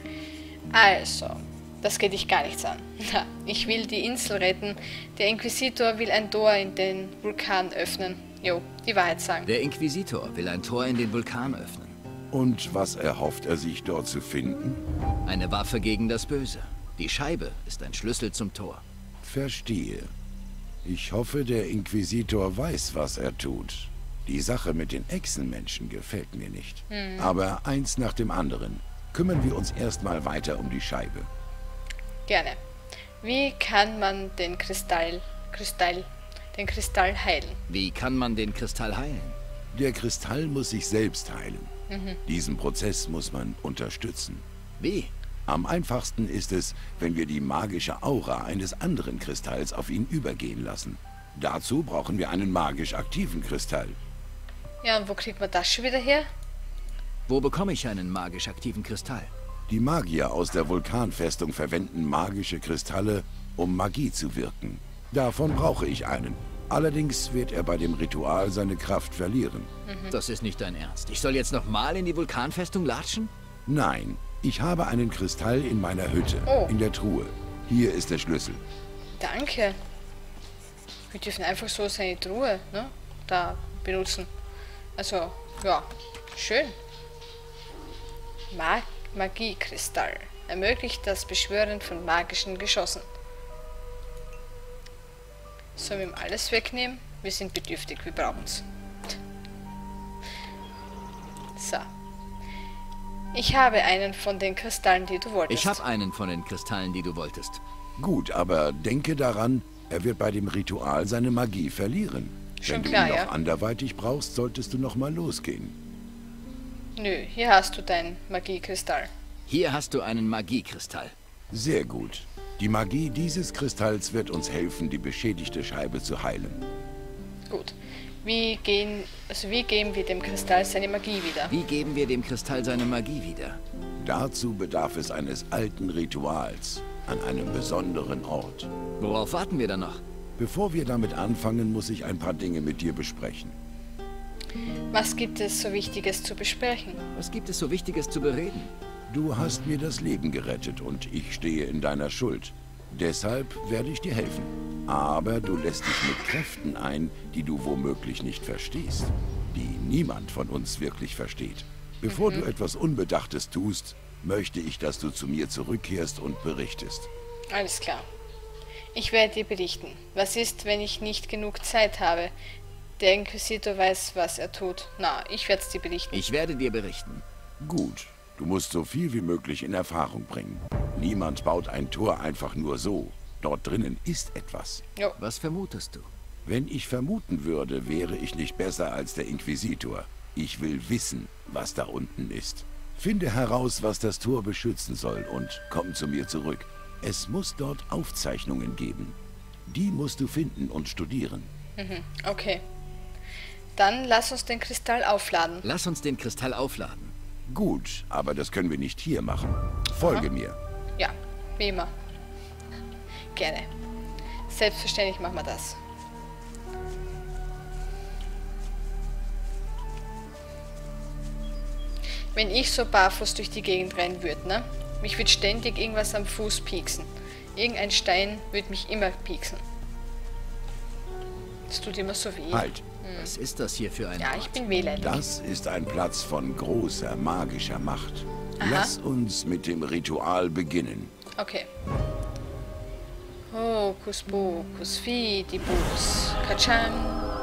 Also, das geht dich gar nichts an. Na, ich will die Insel retten. Der Inquisitor will ein Tor in den Vulkan öffnen. Jo, die Wahrheit sagen. Der Inquisitor will ein Tor in den Vulkan öffnen. Und was erhofft er sich dort zu finden? Eine Waffe gegen das Böse. Die Scheibe ist ein Schlüssel zum Tor. Verstehe. Ich hoffe, der Inquisitor weiß, was er tut. Die Sache mit den Echsenmenschen gefällt mir nicht. Aber eins nach dem anderen. Kümmern wir uns erstmal weiter um die Scheibe. Gerne. Wie kann man den Kristall, Kristall, den Kristall heilen? Wie kann man den Kristall heilen? Der Kristall muss sich selbst heilen. Diesen Prozess muss man unterstützen. Wie? Am einfachsten ist es, wenn wir die magische Aura eines anderen Kristalls auf ihn übergehen lassen. Dazu brauchen wir einen magisch aktiven Kristall. Ja, und wo kriegt man das schon wieder her? Wo bekomme ich einen magisch aktiven Kristall? Die Magier aus der Vulkanfestung verwenden magische Kristalle, um Magie zu wirken. Davon brauche ich einen. Allerdings wird er bei dem Ritual seine Kraft verlieren. Das ist nicht dein Ernst. Ich soll jetzt nochmal in die Vulkanfestung latschen? Nein, ich habe einen Kristall in meiner Hütte, Oh. in der Truhe. Hier ist der Schlüssel. Danke. Wir dürfen einfach so seine Truhe, ne, da benutzen. Also, ja, schön. Mag Magiekristall. Ermöglicht das Beschwören von magischen Geschossen. Sollen wir ihm alles wegnehmen? Wir sind bedürftig, wir brauchen es. So. Ich habe einen von den Kristallen, die du wolltest. Ich habe einen von den Kristallen, die du wolltest. Gut, aber denke daran, er wird bei dem Ritual seine Magie verlieren. Schon Wenn klar, du ihn noch ja. anderweitig brauchst, solltest du noch mal losgehen. Nö, hier hast du deinen Magiekristall. Hier hast du einen Magiekristall. Sehr gut. Die Magie dieses Kristalls wird uns helfen, die beschädigte Scheibe zu heilen. Gut. Wie gehen, also wie geben wir dem Kristall seine Magie wieder? Wie geben wir dem Kristall seine Magie wieder? Dazu bedarf es eines alten Rituals an einem besonderen Ort. Worauf warten wir dann noch? Bevor wir damit anfangen, muss ich ein paar Dinge mit dir besprechen. Was gibt es so Wichtiges zu besprechen? Was gibt es so Wichtiges zu bereden? Du hast mir das Leben gerettet und ich stehe in deiner Schuld. Deshalb werde ich dir helfen. Aber du lässt dich mit Kräften ein, die du womöglich nicht verstehst. Die niemand von uns wirklich versteht. Bevor Mhm. du etwas Unbedachtes tust, möchte ich, dass du zu mir zurückkehrst und berichtest. Alles klar. Ich werde dir berichten. Was ist, wenn ich nicht genug Zeit habe? Der Inquisitor weiß, was er tut. Na, ich werde es dir berichten. Ich werde dir berichten. Gut, du musst so viel wie möglich in Erfahrung bringen. Niemand baut ein Tor einfach nur so. Dort drinnen ist etwas. Jo. Was vermutest du? Wenn ich vermuten würde, wäre ich nicht besser als der Inquisitor. Ich will wissen, was da unten ist. Finde heraus, was das Tor beschützen soll und komm zu mir zurück. Es muss dort Aufzeichnungen geben. Die musst du finden und studieren. Mhm. Okay. Dann lass uns den Kristall aufladen. Lass uns den Kristall aufladen. Gut, aber das können wir nicht hier machen. Folge Aha. mir. Ja, wie immer. Gerne. Selbstverständlich machen wir das. Wenn ich so barfuß durch die Gegend rennen würde, ne? Mich würde ständig irgendwas am Fuß pieksen. Irgendein Stein würde mich immer pieksen. Das tut immer so weh. Halt, Was ist das hier für ein Ja, ich bin wehleidig. das ist ein Platz von großer magischer Macht. Lass uns mit dem Ritual beginnen. Okay. Hokus pokus fidibus. Katscham.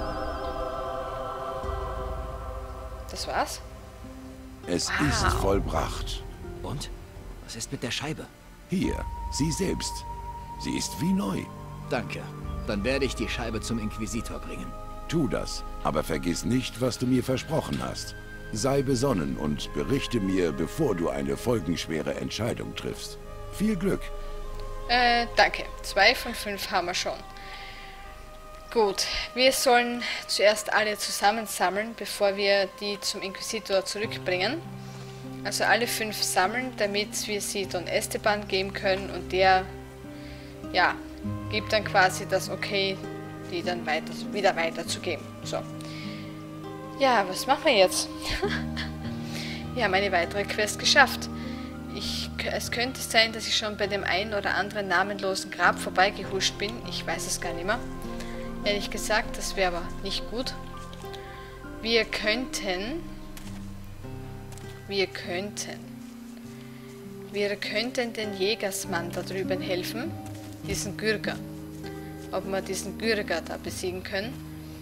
Das war's? Es Wow. ist vollbracht. Und? Was ist mit der Scheibe? Hier, sie selbst. Sie ist wie neu. Danke. Dann werde ich die Scheibe zum Inquisitor bringen. Tu das, aber vergiss nicht, was du mir versprochen hast. Sei besonnen und berichte mir, bevor du eine folgenschwere Entscheidung triffst. Viel Glück. Äh, danke. Zwei von fünf haben wir schon. Gut, wir sollen zuerst alle zusammensammeln, bevor wir die zum Inquisitor zurückbringen. Also alle fünf sammeln, damit wir sie Don Esteban geben können und der, ja, gibt dann quasi das Okay, die dann weiter, wieder weiterzugeben. So. Ja, was machen wir jetzt? Wir haben eine weitere Quest geschafft. Ich, es könnte sein, dass ich schon bei dem einen oder anderen namenlosen Grab vorbeigehuscht bin. Ich weiß es gar nicht mehr. Ehrlich gesagt, das wäre aber nicht gut. Wir könnten... Wir könnten... Wir könnten den Jägersmann da drüben helfen. Diesen Gürger. Ob wir diesen Gürger da besiegen können.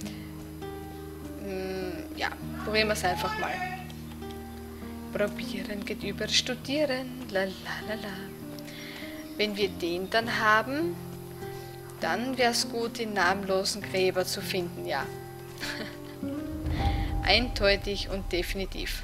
Hm, ja, probieren wir es einfach mal. Probieren geht über Studieren. La, la, la, la. Wenn wir den dann haben, dann wäre es gut, die namenlosen Gräber zu finden, ja. Eindeutig und definitiv.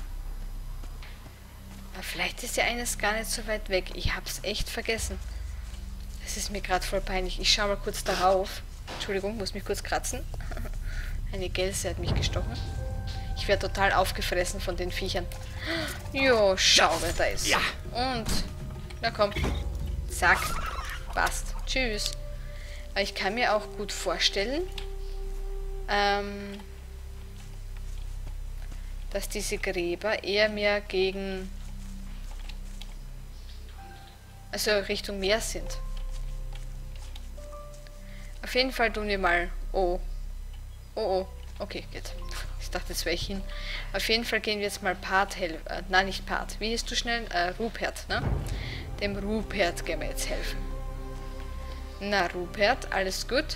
Aber vielleicht ist ja eines gar nicht so weit weg. Ich hab's echt vergessen. Das ist mir gerade voll peinlich. Ich schau mal kurz darauf. Entschuldigung, muss mich kurz kratzen. Eine Gelse hat mich gestochen. Ich werde total aufgefressen von den Viechern. Jo, schau, wer da ist. Ja. Und, na komm. Zack. Passt. Tschüss. Aber ich kann mir auch gut vorstellen, ähm, dass diese Gräber eher mehr gegen, also Richtung Meer sind. Auf jeden Fall tun wir mal, oh, oh, oh, okay, geht. dachte, jetzt wäre ich hin. Auf jeden Fall gehen wir jetzt mal Part helfen. Äh, nein, nicht Part. Wie hieß du schnell? Äh, Rupert, ne? Dem Rupert gehen wir jetzt helfen. Na, Rupert, alles gut?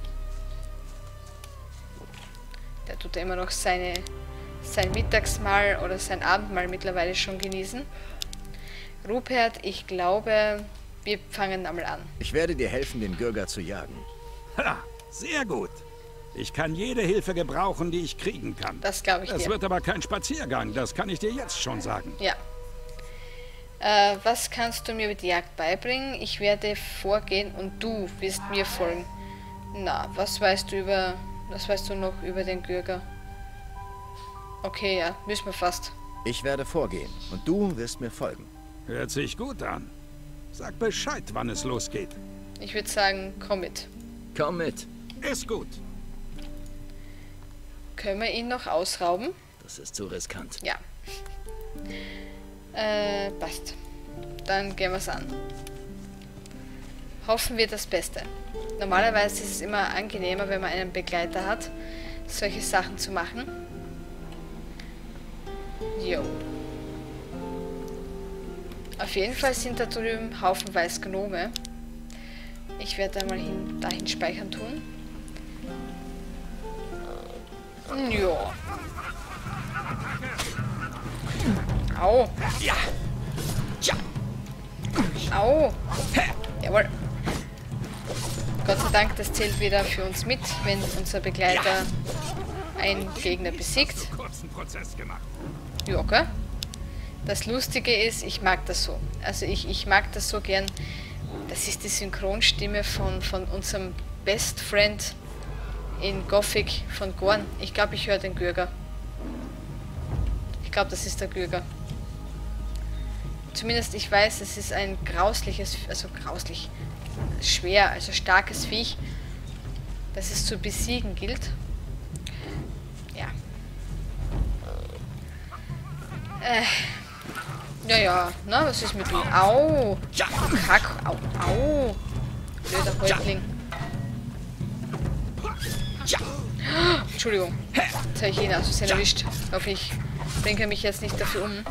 Der tut immer noch seine, sein Mittagsmahl oder sein Abendmahl mittlerweile schon genießen. Rupert, ich glaube, wir fangen einmal an. Ich werde dir helfen, den Gürger zu jagen. Ha, sehr gut. Ich kann jede Hilfe gebrauchen, die ich kriegen kann. Das glaube ich dir. Es wird aber kein Spaziergang, das kann ich dir jetzt schon sagen. Ja. Äh, was kannst du mir über die Jagd beibringen? Ich werde vorgehen und du wirst mir folgen. Na, was weißt du über... Was weißt du noch über den Gürger? Okay, ja, müssen wir fast. Ich werde vorgehen und du wirst mir folgen. Hört sich gut an. Sag Bescheid, wann es losgeht. Ich würde sagen, komm mit. Komm mit. Ist gut. Können wir ihn noch ausrauben? Das ist zu riskant. Ja. Äh, passt. Dann gehen wir es an. Hoffen wir das Beste. Normalerweise ist es immer angenehmer, wenn man einen Begleiter hat, solche Sachen zu machen. Jo. Auf jeden Fall sind da drüben haufenweise Gnome. Ich werde da mal hin, dahin speichern tun. Jo. Au. Ja. Ja. Au. Jawohl. Gott sei Dank, das zählt wieder für uns mit, wenn unser Begleiter einen Gegner besiegt. Ja, okay. Das Lustige ist, ich mag das so. Also ich, ich mag das so gern. Das ist die Synchronstimme von, von unserem Best Friend in Gothic von Gorn. Ich glaube, ich höre den Gürger. Ich glaube, das ist der Gürger. Zumindest ich weiß, es ist ein grausliches, also grauslich, schwer, also starkes Viech, das es zu besiegen gilt. Ja. Äh. Ja, ja, na, was ist mit ihm? Au! Kack, au, au! Blöder Häuptling. Entschuldigung, jetzt habe ich ihn aus Versehen erwischt. Ich hoffe, ich bringe mich jetzt nicht dafür um.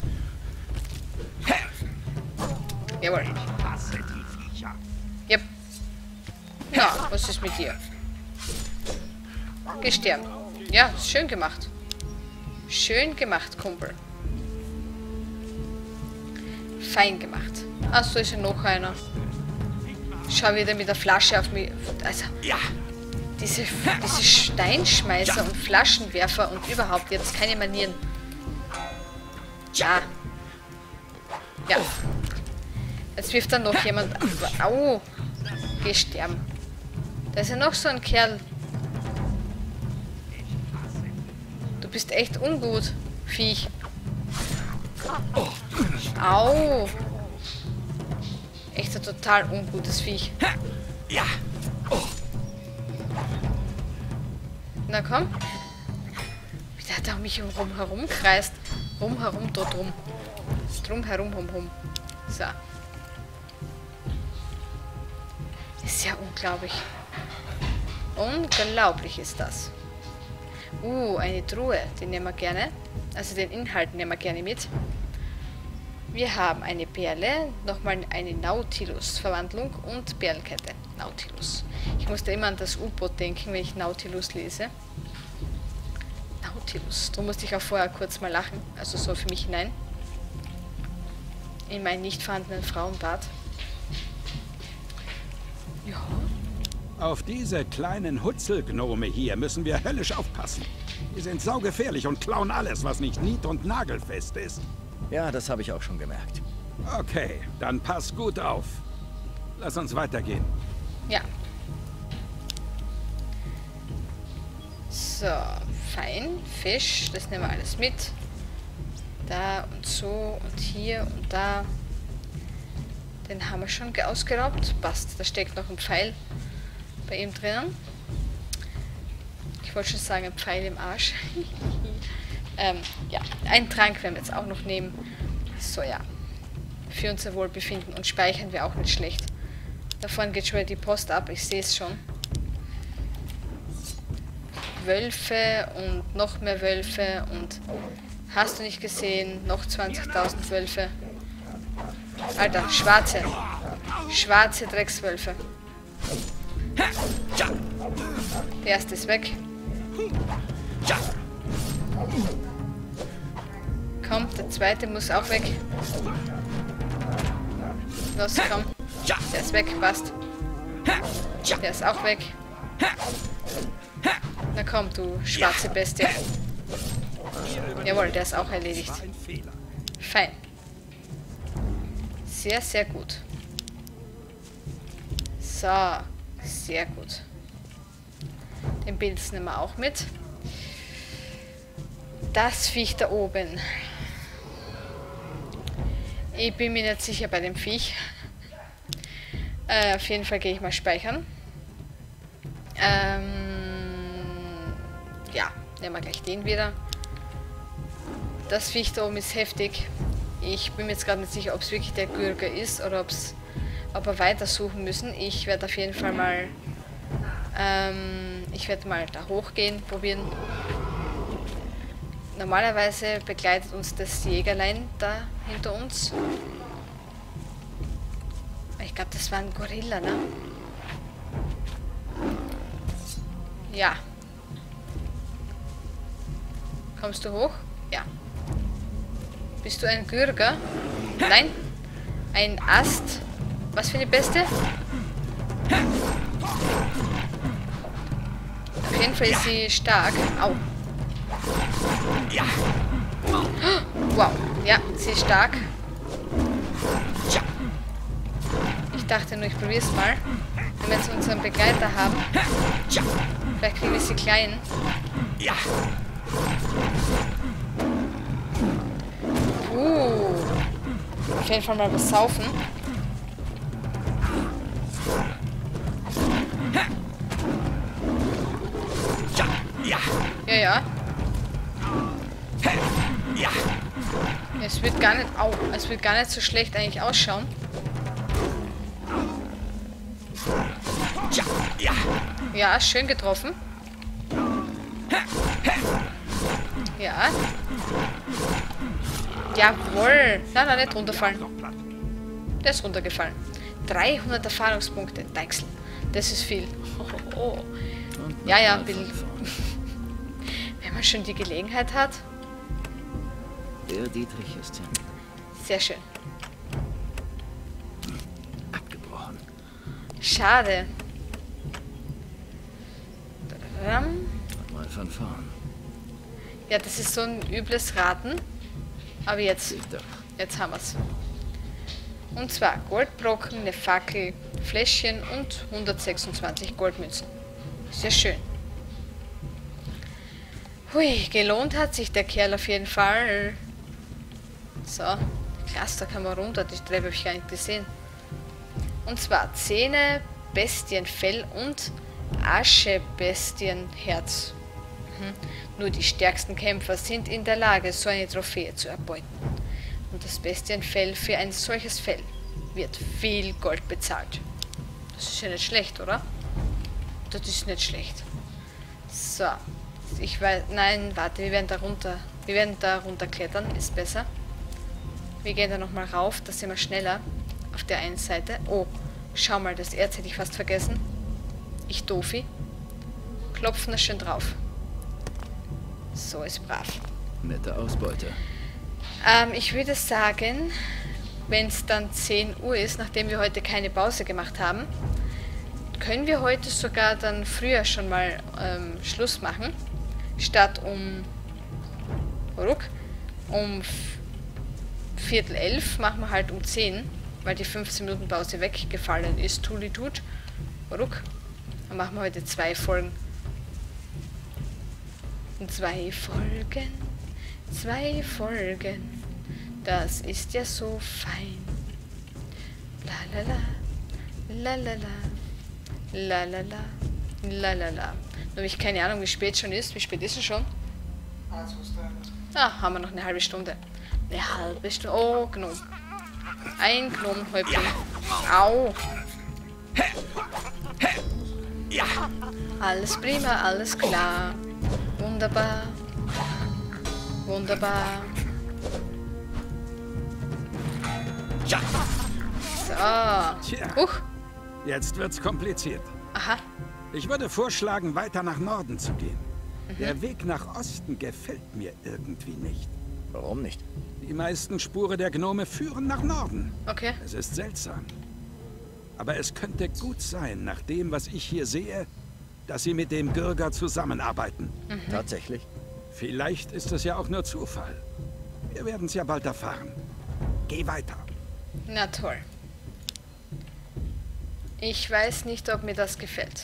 Jawohl. Yep. Na, was ist mit dir? Gesterben. Ja, schön gemacht. Schön gemacht, Kumpel. Fein gemacht. Ach, so ist ja noch einer. Schau wieder mit der Flasche auf mich. Also, ja. Diese, diese Steinschmeißer ja. Und Flaschenwerfer und überhaupt jetzt keine Manieren. Ja. Ja. Jetzt wirft dann noch jemand. Au. Geh sterben. Da ist ja noch so ein Kerl. Du bist echt ungut, Viech. Au. Echt ein total ungutes Viech. Ja. Na komm. Wie der da um mich herum herumkreist. Rum, herum, dort rum. Drum, herum, hum, hum. So. Ist ja unglaublich. Unglaublich ist das. Uh, eine Truhe. Die nehmen wir gerne. Also den Inhalt nehmen wir gerne mit. Wir haben eine Perle, nochmal eine Nautilus-Verwandlung und Perlenkette. Nautilus. Ich musste immer an das U-Boot denken, wenn ich Nautilus lese. Nautilus. Darum musste ich auch vorher kurz mal lachen. Also so für mich hinein. In meinen nicht vorhandenen Frauenbart. Ja. Auf diese kleinen Hutzelgnome hier müssen wir höllisch aufpassen. Die sind saugefährlich und klauen alles, was nicht nied- und nagelfest ist. Ja, das habe ich auch schon gemerkt. Okay, dann pass gut auf. Lass uns weitergehen. Ja. So, fein. Fisch, das nehmen wir alles mit. Da und so und hier und da. Den haben wir schon ausgeraubt. Passt, da steckt noch ein Pfeil bei ihm drinnen. Ich wollte schon sagen, ein Pfeil im Arsch. ähm, ja, einen Trank werden wir jetzt auch noch nehmen. So, ja. Für unser Wohlbefinden und speichern wir auch nicht schlecht. Da vorne geht schon wieder die Post ab, ich sehe es schon. Wölfe und noch mehr Wölfe und hast du nicht gesehen, noch zwanzigtausend Wölfe. Alter, schwarze. Schwarze Dreckswölfe. Der erste ist weg. Komm, der zweite muss auch weg. Los, komm. Der ist weg, passt. Der ist auch weg. Na komm, du schwarze Bestie. Jawohl, der ist auch erledigt. Fein. Sehr, sehr gut. So, sehr gut. Den Pilz nehmen wir auch mit. Das Viech da oben. Ich bin mir nicht sicher bei dem Viech. Äh, auf jeden Fall gehe ich mal speichern. Ähm, ja, nehmen wir gleich den wieder. Das Viech da oben ist heftig. Ich bin mir jetzt gerade nicht sicher, ob es wirklich der Gürger ist oder ob's, ob wir weiter suchen müssen. Ich werde auf jeden Fall mal ähm, ich werde mal da hochgehen, probieren. Normalerweise begleitet uns das Jägerlein da hinter uns. Ich glaube, das war ein Gorilla, ne? Ja. Kommst du hoch? Ja. Bist du ein Gürger? Nein. Ein Ast. Was für eine Beste? Auf jeden Fall ist sie stark. Au. Wow. Ja, sie ist stark. Ich dachte nur, ich probiere es mal. Wenn wir jetzt unseren Begleiter haben. Vielleicht kriegen wir sie klein. Uh. Auf jeden Fall mal was saufen. Ja, ja. Es wird gar nicht, au, es wird gar nicht so schlecht eigentlich ausschauen. Ja, schön getroffen. Ja. Jawohl. Nein, nein, nicht runterfallen. Der ist runtergefallen. dreihundert Erfahrungspunkte. Deichsel. Das ist viel. Oh, oh, oh. Ja, ja, will. Wenn man schon die Gelegenheit hat. Der Dietrich ist hin. Sehr schön. Abgebrochen. Schade. Ähm, Mal von vorn. ja, das ist so ein übles Raten. Aber jetzt, Sieh doch. jetzt haben wir es. Und zwar Goldbrocken, eine Fackel, Fläschchen und hundertsechsundzwanzig Goldmünzen. Sehr schön. Hui, gelohnt hat sich der Kerl auf jeden Fall. So, krass, da kann man runter. Die Treppe habe ich gar nicht gesehen. Und zwar Zähne, Bestienfell und Aschebestienherz. Mhm. Nur die stärksten Kämpfer sind in der Lage, so eine Trophäe zu erbeuten. Und das Bestienfell für ein solches Fell wird viel Gold bezahlt. Das ist ja nicht schlecht, oder? Das ist nicht schlecht. So. Ich weiß. Nein, warte, wir werden da runter. Wir werden da runter klettern, ist besser. Wir gehen da nochmal rauf, da sind wir schneller. Auf der einen Seite. Oh, schau mal, das Erz hätte ich fast vergessen. Ich Dofi. Klopfen das schön drauf. So ist brav. Nette Ausbeute. Ähm, ich würde sagen, wenn es dann zehn Uhr ist, nachdem wir heute keine Pause gemacht haben, können wir heute sogar dann früher schon mal ähm, Schluss machen. Statt um ruck, um Viertel elf machen wir halt um zehn, weil die fünfzehn Minuten Pause weggefallen ist. Tuli tut. Ruck. Dann machen wir heute zwei Folgen. Zwei Folgen. Zwei Folgen. Das ist ja so fein. La la la. La la la. La la la. La la la. Nur habe ich keine Ahnung, wie spät schon ist. Wie spät ist es schon? Ah, haben wir noch eine halbe Stunde. Eine halbe Stunde. Oh, Gnom. Ein Gnomhäuptling. Au. Alles prima, alles klar. Wunderbar. Wunderbar. Ja. So. Tja. Huch. Jetzt wird's kompliziert. Aha. Ich würde vorschlagen, weiter nach Norden zu gehen. Mhm. Der Weg nach Osten gefällt mir irgendwie nicht. Warum nicht? Die meisten Spuren der Gnome führen nach Norden. Okay. Es ist seltsam. Aber es könnte gut sein, nach dem, was ich hier sehe, dass sie mit dem Gürger zusammenarbeiten. Mhm. Tatsächlich? Vielleicht ist es ja auch nur Zufall. Wir werden es ja bald erfahren. Geh weiter. Na toll. Ich weiß nicht, ob mir das gefällt.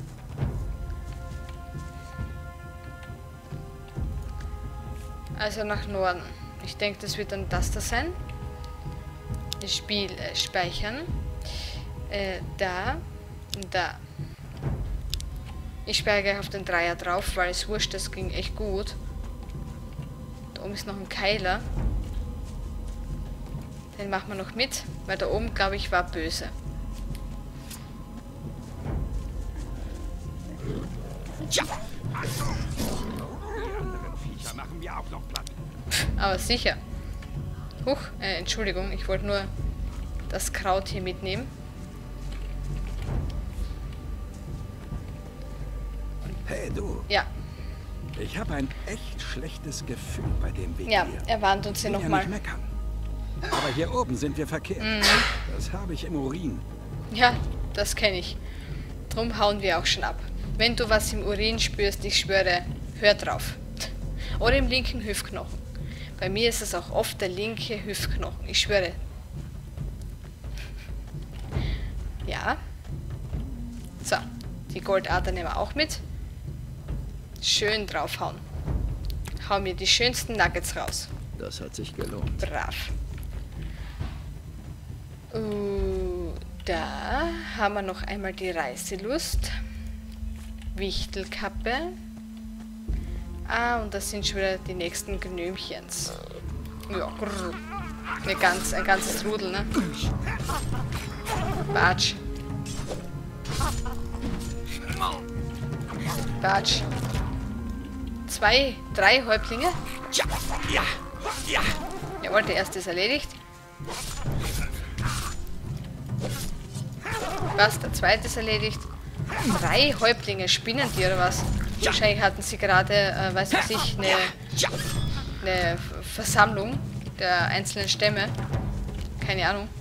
Also nach Norden. Ich denke, das wird dann das da sein. Das Spiel äh, speichern. Äh, da. Und da. Ich speichere gleich auf den Dreier drauf, weil es wurscht, das ging echt gut. Da oben ist noch ein Keiler. Den machen wir noch mit, weil da oben, glaube ich, war böse. Ja. Also, die anderen Viecher machen wir auch noch platt. Aber sicher. Huch, äh, Entschuldigung, ich wollte nur das Kraut hier mitnehmen. Hey du. Ja. Ich habe ein echt schlechtes Gefühl bei dem Weg Ja, hier. er warnt uns hier Ja nochmal. nicht meckern. Aber hier oben sind wir verkehrt. Mhm. Das habe ich im Urin. Ja, das kenne ich. Drum hauen wir auch schon ab. Wenn du was im Urin spürst, ich schwöre, hör drauf. Oder im linken Hüftknochen. Bei mir ist es auch oft der linke Hüftknochen. Ich schwöre. Ja. So, die Goldader nehmen wir auch mit. Schön draufhauen. Hau mir die schönsten Nuggets raus. Das hat sich gelohnt. Brav. Uh, da haben wir noch einmal die Reiselust. Wichtelkappe. Ah, und das sind schon wieder die nächsten Gnömchens. Ja, grrr. Eine ganz, ein ganzes Rudel, ne? Batsch. Batsch. Zwei, drei Häuptlinge. Ja, ja, ja. Jawohl, der erste ist erledigt. Was? Der zweite ist erledigt. Drei Häuptlinge, spinnen die oder was? Wahrscheinlich hatten sie gerade, äh, weiß was ich, eine, eine Versammlung der einzelnen Stämme. Keine Ahnung.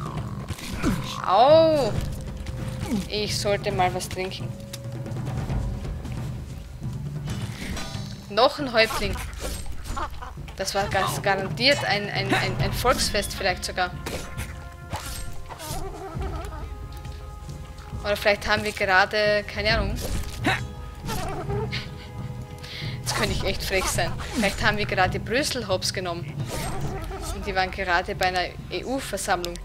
Au! Ich sollte mal was trinken. Noch ein Häuptling. Das war ganz garantiert ein, ein, ein, ein Volksfest vielleicht sogar. Oder vielleicht haben wir gerade, keine Ahnung. Jetzt könnte ich echt frech sein. Vielleicht haben wir gerade Brüssel hops genommen. Und die waren gerade bei einer E U-Versammlung.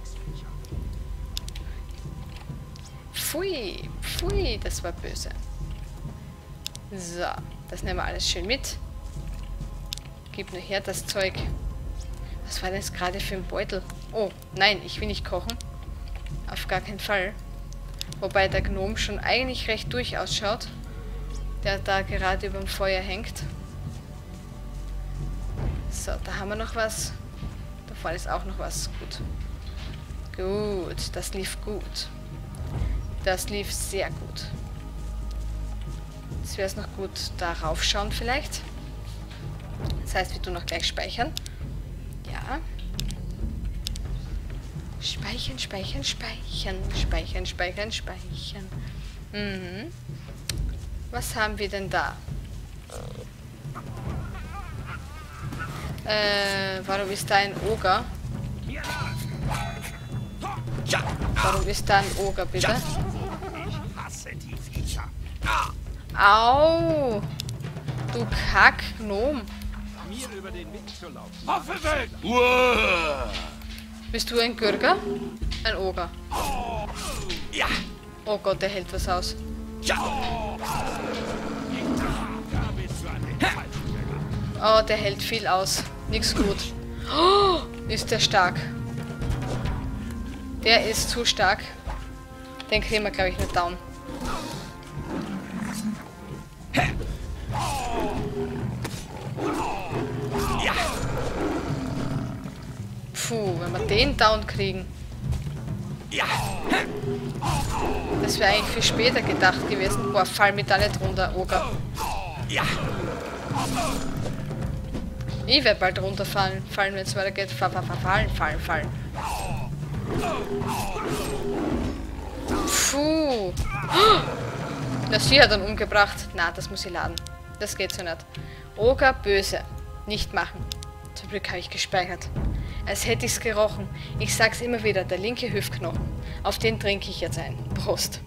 Pfui, pfui, das war böse. So, das nehmen wir alles schön mit. Gib nur her das Zeug. Was war das gerade für ein Beutel? Oh, nein, ich will nicht kochen. Auf gar keinen Fall. Wobei der Gnom schon eigentlich recht durch ausschaut. Der da gerade über dem Feuer hängt. So, da haben wir noch was. Da vorne ist auch noch was. Gut. Gut, das lief gut. Das lief sehr gut. Jetzt wäre es noch gut, da raufschauen vielleicht. Das heißt, wir tun noch gleich speichern. Ja. Speichern, speichern, speichern, speichern, speichern, speichern. Mhm. Was haben wir denn da? Äh, warum ist da ein Oger? Warum ist da ein Oger, bitte? Ich hasse die Viecher. Au! Du Kack-Gnom. Mir über den Weg zu laufen. Hoffentlich! Uah! Bist du ein Gürger? Ein Oger. Ja. Oh Gott, der hält was aus. Ja. Da bist du an den falschen Gürger. Oh, der hält viel aus. Nix gut. Oh, ist der stark. Der ist zu stark. Den kriegen wir, glaube ich, nicht down. Puh, wenn wir den down kriegen. Das wäre eigentlich für später gedacht gewesen. Boah, fall mir da nicht runter, Oger. Ich werde bald runterfallen, fallen, wenn es weitergeht. Fall, fall, fallen, fallen, fallen. Puh. Na, sie hat ihn umgebracht. Na, das muss ich laden. Das geht so nicht. Oger böse. Nicht machen. Zum Glück habe ich gespeichert. Als hätte ich es gerochen. Ich sag's immer wieder, der linke Hüftknochen. Auf den trinke ich jetzt ein. Prost.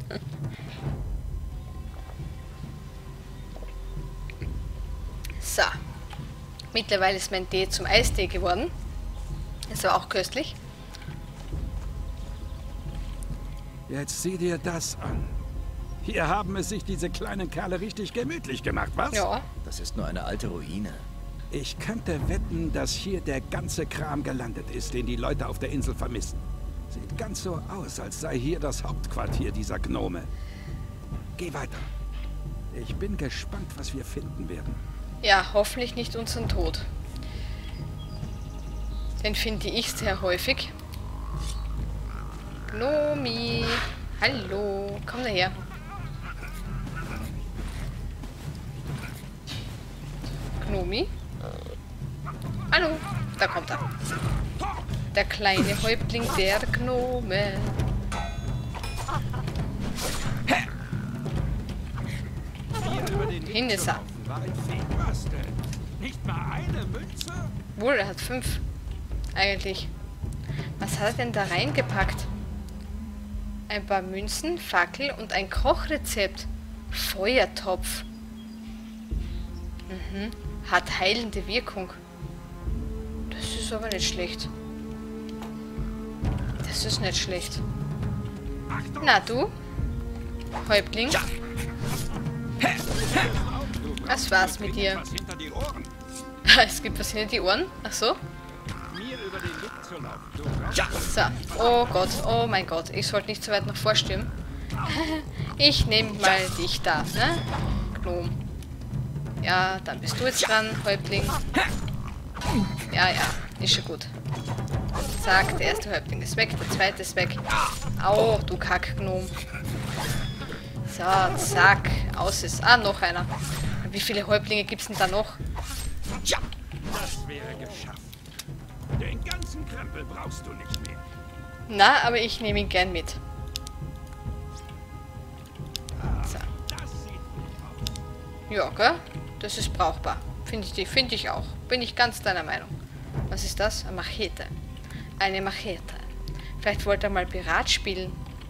So. Mittlerweile ist mein Tee zum Eistee geworden. Ist aber auch köstlich. Jetzt sieh dir das an. Hier haben es sich diese kleinen Kerle richtig gemütlich gemacht, was? Ja. Das ist nur eine alte Ruine. Ich könnte wetten, dass hier der ganze Kram gelandet ist, den die Leute auf der Insel vermissen. Sieht ganz so aus, als sei hier das Hauptquartier dieser Gnome. Geh weiter. Ich bin gespannt, was wir finden werden. Ja, hoffentlich nicht unseren Tod. Den finde ich sehr häufig. Gnomi. Hallo. Komm daher. Gnomi. Hallo. Da kommt er. Der kleine Häuptling der Gnome. Hin ist er. Nicht mal eine Münze? Wohl, er hat fünf. Eigentlich. Was hat er denn da reingepackt? Ein paar Münzen, Fackel und ein Kochrezept. Feuertopf. Mhm. Hat heilende Wirkung. Das ist aber nicht schlecht. Das ist nicht schlecht. Na du? Häuptling? Was war's mit dir? Es gibt was hinter die Ohren? Ach so? So. Oh Gott, oh mein Gott. Ich sollte nicht so weit nach vorstürmen. Ich nehme mal dich da, ne? Gnom. Ja, dann bist du jetzt dran, Häuptling. Ja, ja, ist schon gut. Zack, der erste Häuptling ist weg, der zweite ist weg. Au, du Kackgnom. So, zack, aus ist. Ah, noch einer. Wie viele Häuptlinge gibt es denn da noch? Ja, das wäre geschafft. Den ganzen Krempel brauchst du nicht mehr. Na, aber ich nehme ihn gern mit. So. Ja, gell? Das ist brauchbar. Finde ich, find ich auch. Bin ich ganz deiner Meinung. Was ist das? Eine Machete. Eine Machete. Vielleicht wollte er mal Pirat spielen.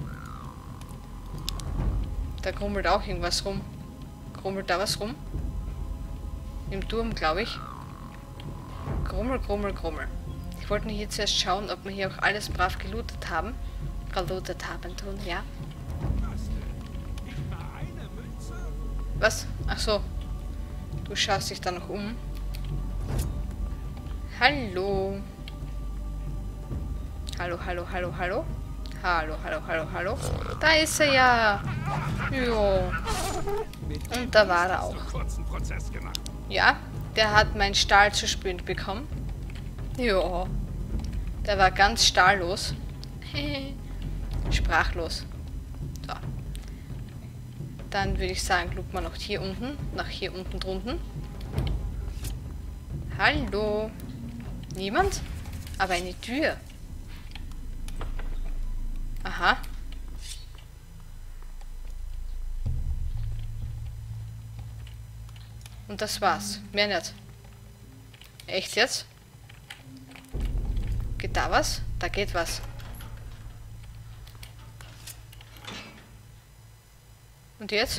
Da grummelt auch irgendwas rum. Grummelt da was rum? Im Turm, glaube ich. Grummel, grummel, grummel. Ich wollte nur hier zuerst schauen, ob wir hier auch alles brav gelootet haben. Gelootet haben tun, ja. Was? Ach so. Du schaust dich da noch um. Hallo. Hallo, hallo, hallo, hallo. Hallo, hallo, hallo, hallo. Da ist er ja. Jo. Und da war er auch. Ja, der hat meinen Stahl zu spüren bekommen. Jo. Der war ganz stahllos. Sprachlos. So. Dann würde ich sagen, guckt man noch hier unten, nach hier unten drunten. Hallo. Niemand? Aber eine Tür. Aha. Und das war's. Mehr nicht. Echt jetzt? Geht da was? Da geht was. Und jetzt?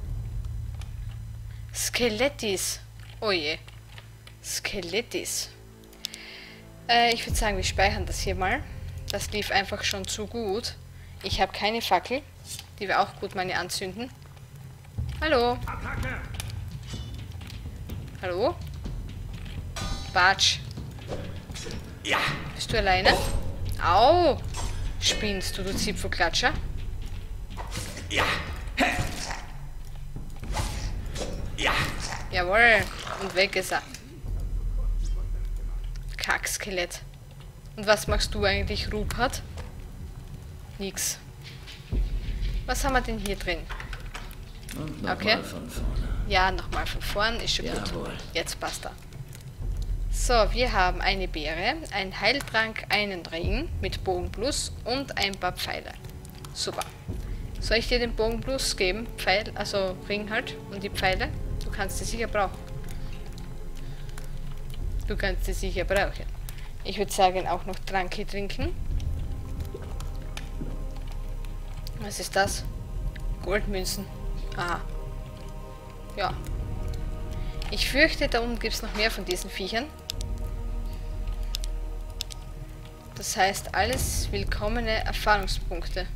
Skelettis. Oh je. Skelettis. Äh, ich würde sagen, wir speichern das hier mal. Das lief einfach schon zu gut. Ich habe keine Fackel. Die wir auch gut meine anzünden. Hallo. Hallo? Batsch. Ja. Bist du alleine? Au. Spinnst du, du Zipfelklatscher? Ja. Ja. Jawohl. Und weg ist er. Kackskelett. Und was machst du eigentlich, Rupert? Nix. Was haben wir denn hier drin? Und nochmal Okay. von vorne. Ja, nochmal von vorn, ist schon gut. Jawohl. Jetzt passt er. So, wir haben eine Beere, einen Heiltrank, einen Ring mit Bogen Plus und ein paar Pfeile. Super. Soll ich dir den Bogen Plus geben? Pfeil, also Ring halt und die Pfeile? Du kannst sie sicher brauchen. Du kannst sie sicher brauchen. Ich würde sagen, auch noch Tranki trinken. Was ist das? Goldmünzen. Aha. Ja. Ich fürchte, da unten gibt es noch mehr von diesen Viechern. Das heißt, alles willkommene Erfahrungspunkte.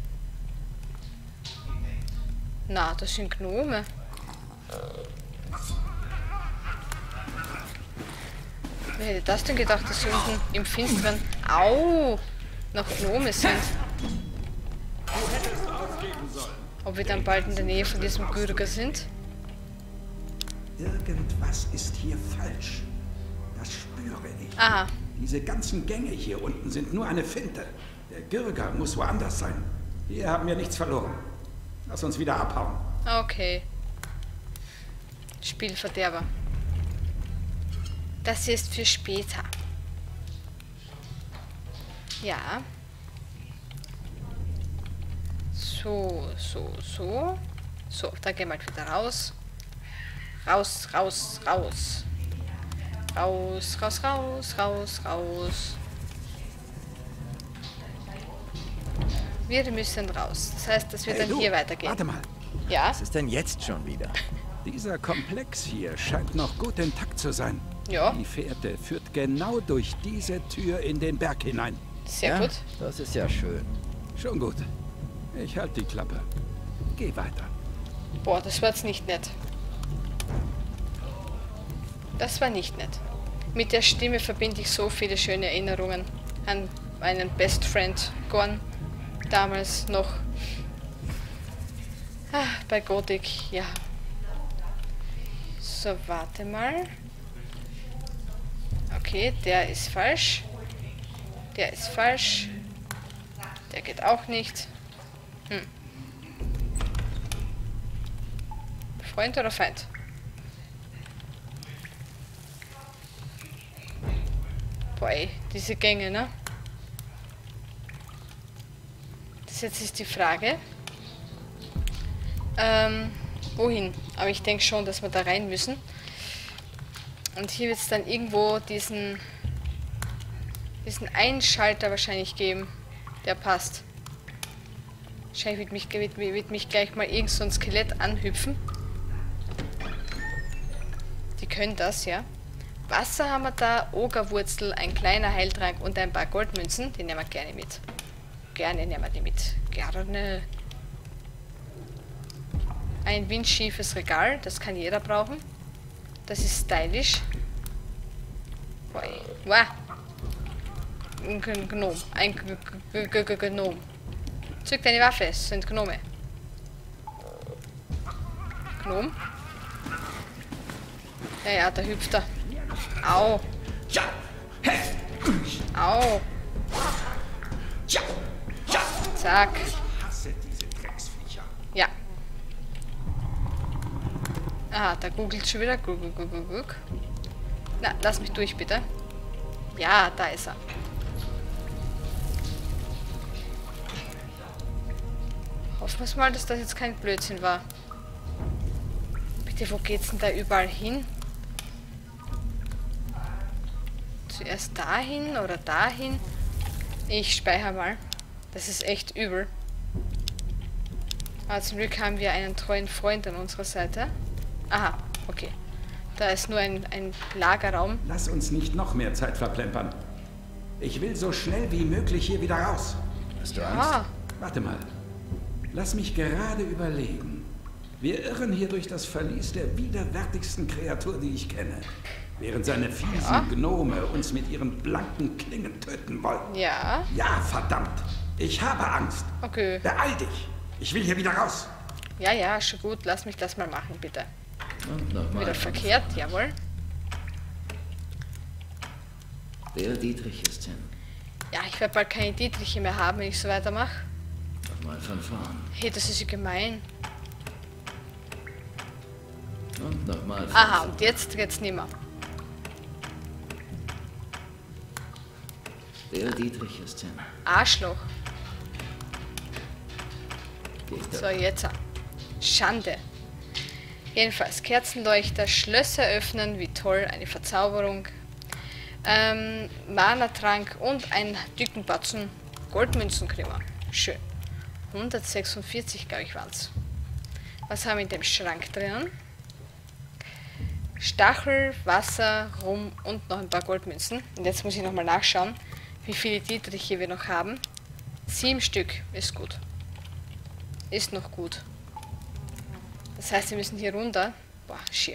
Na, das sind Gnome. Wer hätte das denn gedacht, dass unten im Finstern, au, noch Gnome sind? Ob wir dann bald in der Nähe von diesem Bürger sind? Irgendwas ist hier falsch. Das spüre ich. Aha. Diese ganzen Gänge hier unten sind nur eine Finte. Der Gürger muss woanders sein. Hier haben wir nichts verloren. Lass uns wieder abhauen. Okay. Spielverderber. Das hier ist für später. Ja. So, so, so. So, da gehen wir halt wieder raus. Raus, raus, raus. Raus, raus, raus, raus, raus. Wir müssen raus. Das heißt, dass wir Hey, dann du, hier weitergehen. Warte mal. Ja? Was ist denn jetzt schon wieder? Dieser Komplex hier scheint noch gut intakt zu sein. Ja. Die Fährte führt genau durch diese Tür in den Berg hinein. Sehr ja, gut. Das ist ja schön. Schon gut. Ich halte die Klappe. Geh weiter. Boah, das war jetzt nicht nett. Das war nicht nett. Mit der Stimme verbinde ich so viele schöne Erinnerungen an meinen Best Friend Gorn. Damals noch ah, bei Gothic, ja. So, warte mal. Okay, der ist falsch. Der ist falsch. Der geht auch nicht. Hm. Freund oder Feind? Boah, ey, diese Gänge, ne? Das jetzt ist die Frage. Ähm, wohin? Aber ich denke schon, dass wir da rein müssen. Und hier wird es dann irgendwo diesen, diesen Einschalter wahrscheinlich geben, der passt. Wahrscheinlich wird mich, wird, wird mich gleich mal irgend so ein Skelett anhüpfen. Die können das, ja. Wasser haben wir da, Ogerwurzel, ein kleiner Heiltrank und ein paar Goldmünzen. Die nehmen wir gerne mit. Gerne nehmen wir die mit. Gerne. Ein windschiefes Regal, das kann jeder brauchen. Das ist stylisch. Boah, ey. Wow. Ein G Gnom. Ein G G G G Gnom. Zück deine Waffe, es sind Gnome. Gnom? Ja, ja, da hüpft er. Au. Au. Zack. Ja. Ah, da googelt schon wieder. Google, Google, Google. Na, lass mich durch, bitte. Ja, da ist er. Hoffen wir mal, dass das jetzt kein Blödsinn war. Bitte, wo geht's denn da überall hin? Zuerst dahin oder dahin? Ich speichere mal. Das ist echt übel. Aber zum Glück haben wir einen treuen Freund an unserer Seite. Aha, okay. Da ist nur ein, ein Lagerraum. Lass uns nicht noch mehr Zeit verplempern. Ich will so schnell wie möglich hier wieder raus. Hast du Angst? Ah, Warte mal. Lass mich gerade überlegen. Wir irren hier durch das Verlies der widerwärtigsten Kreatur, die ich kenne. Während seine fiesen Ja. Gnome uns mit ihren blanken Klingen töten wollen. ja. Ja, verdammt. Ich habe Angst. Okay. Beeil dich. Ich will hier wieder raus. Ja, ja, schon gut. Lass mich das mal machen, bitte. Und nochmal. Wieder verkehrt, jawohl. Der Dietrich ist hin. Ja, ich werde bald keine Dietriche mehr haben, wenn ich so weitermache. Nochmal von vorn. Hey, das ist ja gemein. Und nochmal von Aha, vorn. und jetzt geht's nimmer. Der Dietrich ist hin. Arschloch. Geht So, jetzt. Schande. Jedenfalls, Kerzenleuchter, Schlösser öffnen, wie toll, eine Verzauberung. Ähm, Mana-Trank und ein dicken Batzen Goldmünzen kriegen wir. Schön. hundertsechsundvierzig, glaube ich, waren es. Was haben wir in dem Schrank drinnen? Stachel, Wasser, Rum und noch ein paar Goldmünzen. Und jetzt muss ich nochmal nachschauen, wie viele Dietriche wir noch haben. Sieben Stück, ist gut. Ist noch gut. Das heißt, wir müssen hier runter. Boah, schier.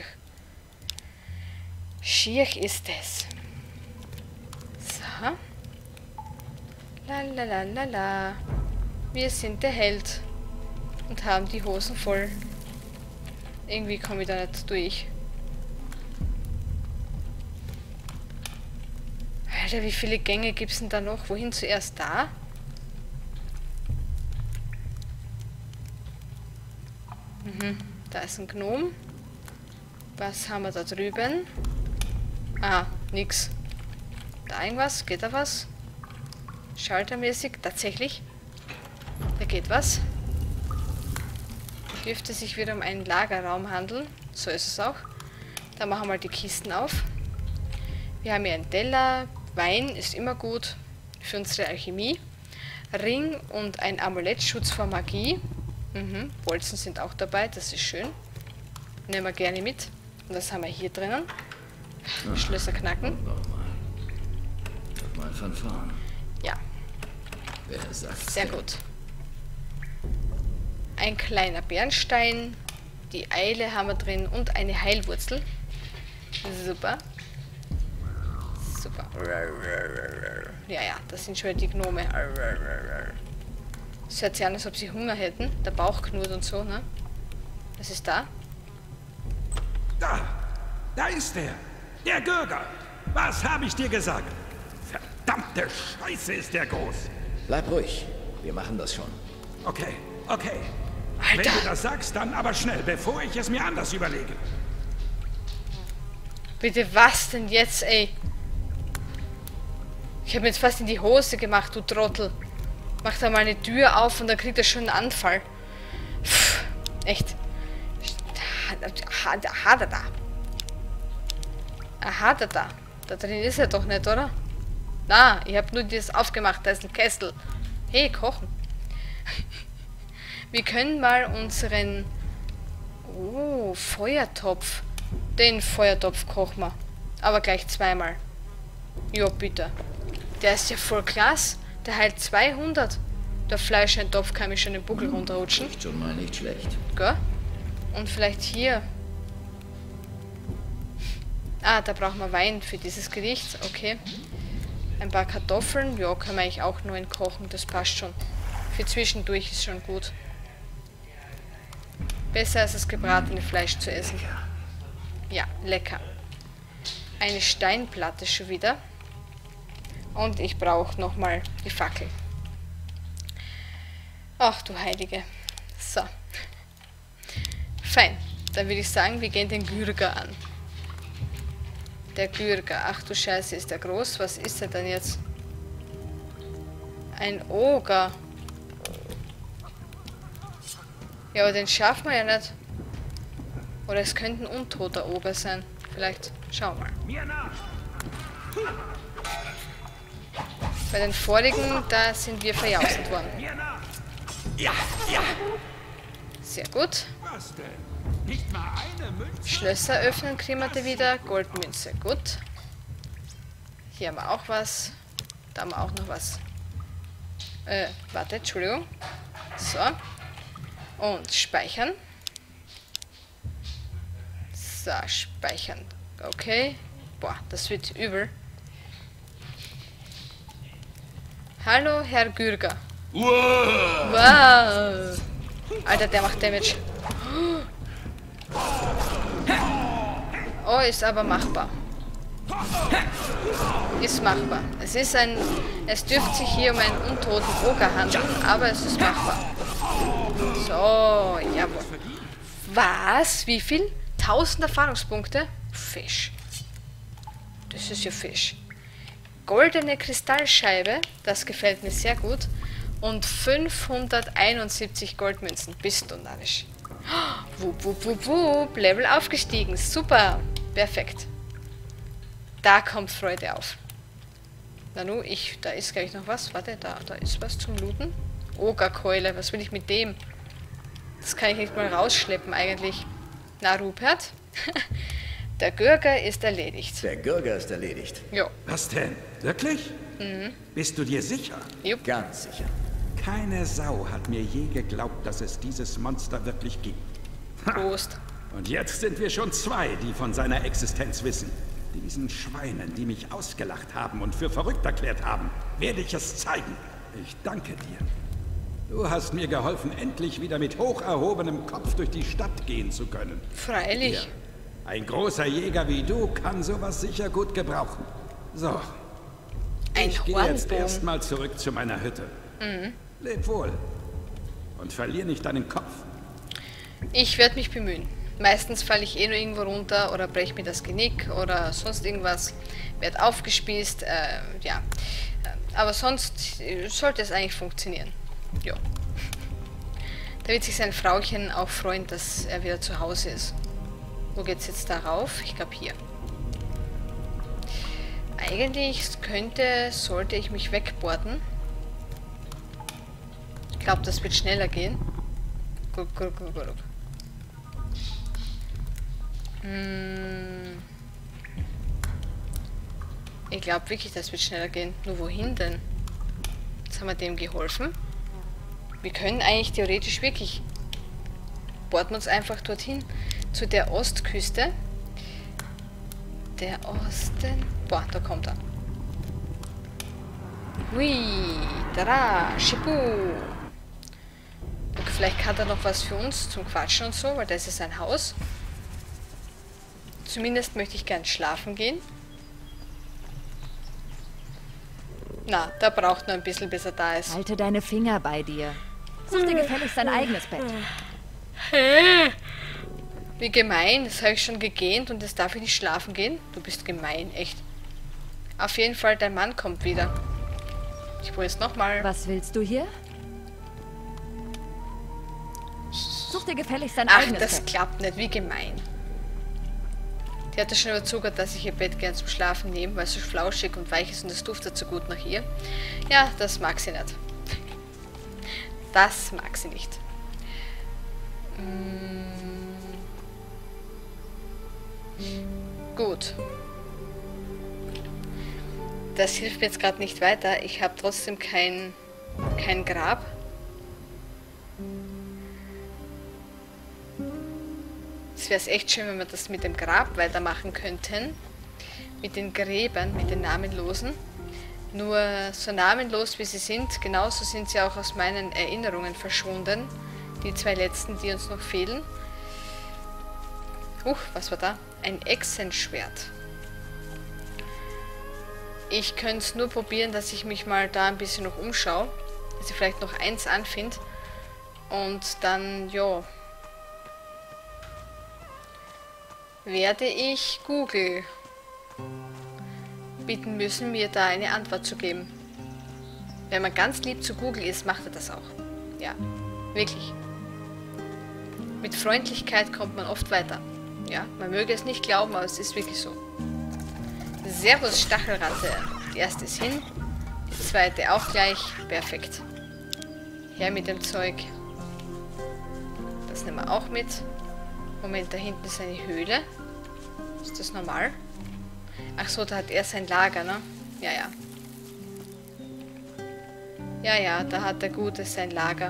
Schier ist es. So. La la la la la. Wir sind der Held. Und haben die Hosen voll. Irgendwie komme ich da nicht durch. Alter, wie viele Gänge gibt es denn da noch? Wohin zuerst? Da? Mhm. Da ist ein Gnom. Was haben wir da drüben? Ah, nix. Da irgendwas? Geht da was? Schaltermäßig? Tatsächlich. Da geht was. Dürfte sich wieder um einen Lagerraum handeln. So ist es auch. Da machen wir mal die Kisten auf. Wir haben hier einen Teller. Wein ist immer gut für unsere Alchemie. Ring und ein Amulettschutz vor Magie. Mhm. Bolzen sind auch dabei, das ist schön. Nehmen wir gerne mit. Und was haben wir hier drinnen? Schlösser knacken. Nochmal. Nochmal von vorn. Ja, Wer sagt sehr gut. Ein kleiner Bernstein. Die Eile haben wir drin und eine Heilwurzel. Super. Super. Ja, ja, das sind schon wieder die Gnome. Es hört sich an, als ob sie Hunger hätten. Der Bauch knurrt und so, ne? Was ist da? Da! Da ist er! Der Gürger! Was habe ich dir gesagt? Verdammte Scheiße, ist der groß! Bleib ruhig. Wir machen das schon. Okay, okay. Alter. Wenn du das sagst, dann aber schnell, bevor ich es mir anders überlege. Bitte was denn jetzt, ey? Ich habe mir jetzt fast in die Hose gemacht, du Trottel. Mach da mal eine Tür auf und dann kriegt er schon einen Anfall. Pff, echt. Aha, da da. Aha, da da. Da drin ist er doch nicht, oder? Na, ich habe nur das aufgemacht, da ist ein Kessel. Hey, kochen. Wir können mal unseren... Oh, Feuertopf. Den Feuertopf kochen wir. Aber gleich zweimal. Ja, bitte. Der ist ja voll klasse. Der heilt zweihundert. Der Fleischeintopf kann mich schon den Buckel runterrutschen. Riecht schon mal nicht schlecht. Gell? Und vielleicht hier. Ah, da brauchen wir Wein für dieses Gericht. Okay. Ein paar Kartoffeln. Ja, können wir eigentlich auch nur entkochen. Das passt schon. Für zwischendurch ist schon gut. Besser als das gebratene Fleisch zu essen. Ja, lecker. Eine Steinplatte schon wieder. Und ich brauche nochmal die Fackel. Ach du Heilige. So. Fein. Dann würde ich sagen, wir gehen den Gürger an. Der Gürger. Ach du Scheiße, ist der groß? Was ist er denn jetzt? Ein Oger. Ja, aber den schaffen wir ja nicht. Oder es könnte ein untoter Oger sein. Vielleicht. Schauen wir mal. Bei den vorigen, da sind wir verjauset worden. Ja, ja. Sehr gut. Was denn? Nicht mal eine Münze? Schlösser öffnen kriegen wir wieder. Goldmünze, gut. Hier haben wir auch was. Da haben wir auch noch was. Äh, warte, Entschuldigung. So. Und speichern. So, speichern. Okay. Boah, das wird übel. Hallo, Herr Gürger. Wow. Wow. Alter, der macht Damage. Oh, ist aber machbar. Ist machbar. Es ist ein... Es dürfte sich hier um einen untoten Oger handeln, aber es ist machbar. So, jawohl. Was? Wie viel? tausend Erfahrungspunkte? Fisch. Das ist ja Fisch. Goldene Kristallscheibe, das gefällt mir sehr gut. Und fünfhunderteinundsiebzig Goldmünzen. Bist du narrisch. Wupp, wupp, wupp, wupp. Level aufgestiegen. Super. Perfekt. Da kommt Freude auf. Nanu, ich, da ist gleich noch was. Warte, da, da ist was zum Looten. Ogerkeule, was will ich mit dem? Das kann ich nicht mal rausschleppen eigentlich. Na, Rupert. Der Gürger ist erledigt. Der Gürger ist erledigt. Jo. Was denn? Wirklich? Mhm. Bist du dir sicher? Jupp. Ganz sicher. Keine Sau hat mir je geglaubt, dass es dieses Monster wirklich gibt. Prost. Und jetzt sind wir schon zwei, die von seiner Existenz wissen. Diesen Schweinen, die mich ausgelacht haben und für verrückt erklärt haben, werde ich es zeigen. Ich danke dir. Du hast mir geholfen, endlich wieder mit hoch erhobenem Kopf durch die Stadt gehen zu können. Freilich. Hier. Ein großer Jäger wie du kann sowas sicher gut gebrauchen. So. Ein Ich gehe jetzt Hornbogen. erstmal zurück zu meiner Hütte. Mhm. Leb wohl. Und verlier nicht deinen Kopf. Ich werde mich bemühen. Meistens falle ich eh nur irgendwo runter oder breche mir das Genick oder sonst irgendwas. Werd aufgespießt, äh, ja. Aber sonst sollte es eigentlich funktionieren. Ja. Da wird sich sein Frauchen auch freuen, dass er wieder zu Hause ist. Wo geht's jetzt darauf? Ich glaube hier. Eigentlich könnte, sollte ich mich wegborden. Ich glaube, das wird schneller gehen. Guck, guck, guck, guck. Hm. Ich glaube wirklich, das wird schneller gehen. Nur wohin denn? Jetzt haben wir dem geholfen. Wir können eigentlich theoretisch wirklich... Borden wir uns einfach dorthin. Zu der Ostküste. Der Osten... Boah, da kommt er. Hui, tada, Shibu. Okay, vielleicht hat er noch was für uns zum Quatschen und so, weil das ist sein Haus. Zumindest möchte ich gern schlafen gehen. Na, da braucht noch ein bisschen, bis er da ist. Halte deine Finger bei dir. Such dir gefälligst dein eigenes Bett. Wie gemein, das habe ich schon gegähnt und jetzt darf ich nicht schlafen gehen. Du bist gemein, echt. Auf jeden Fall, dein Mann kommt wieder. Ich probiere es nochmal. Was willst du hier? Such dir gefälligst dein Ach, eigenes das Bett. klappt nicht, wie gemein. Die hatte schon überzugert, dass ich ihr Bett gern zum Schlafen nehme, weil es so flauschig und weich ist und es duftet so gut nach ihr. Ja, das mag sie nicht. Das mag sie nicht. Mm. Gut. Das hilft mir jetzt gerade nicht weiter. Ich habe trotzdem kein, kein Grab. Es wäre echt schön, wenn wir das mit dem Grab weitermachen könnten. Mit den Gräbern, mit den Namenlosen. Nur so namenlos wie sie sind, genauso sind sie auch aus meinen Erinnerungen verschwunden. Die zwei letzten, die uns noch fehlen. Huch, was war da? Ein Echsenschwert. Ich könnte es nur probieren, dass ich mich mal da ein bisschen noch umschaue. Dass ich vielleicht noch eins anfinde. Und dann, ja... werde ich Google bitten müssen, mir da eine Antwort zu geben. Wenn man ganz lieb zu Google ist, macht er das auch. Ja, wirklich. Mit Freundlichkeit kommt man oft weiter. Ja, man möge es nicht glauben, aber es ist wirklich so. Servus Stachelratte. Die erste ist hin, die zweite auch gleich. Perfekt. Her mit dem Zeug. Das nehmen wir auch mit. Moment, da hinten ist eine Höhle. Ist das normal? Ach so, da hat er sein Lager, ne? Ja, ja. Ja, ja, da hat der Gute sein Lager.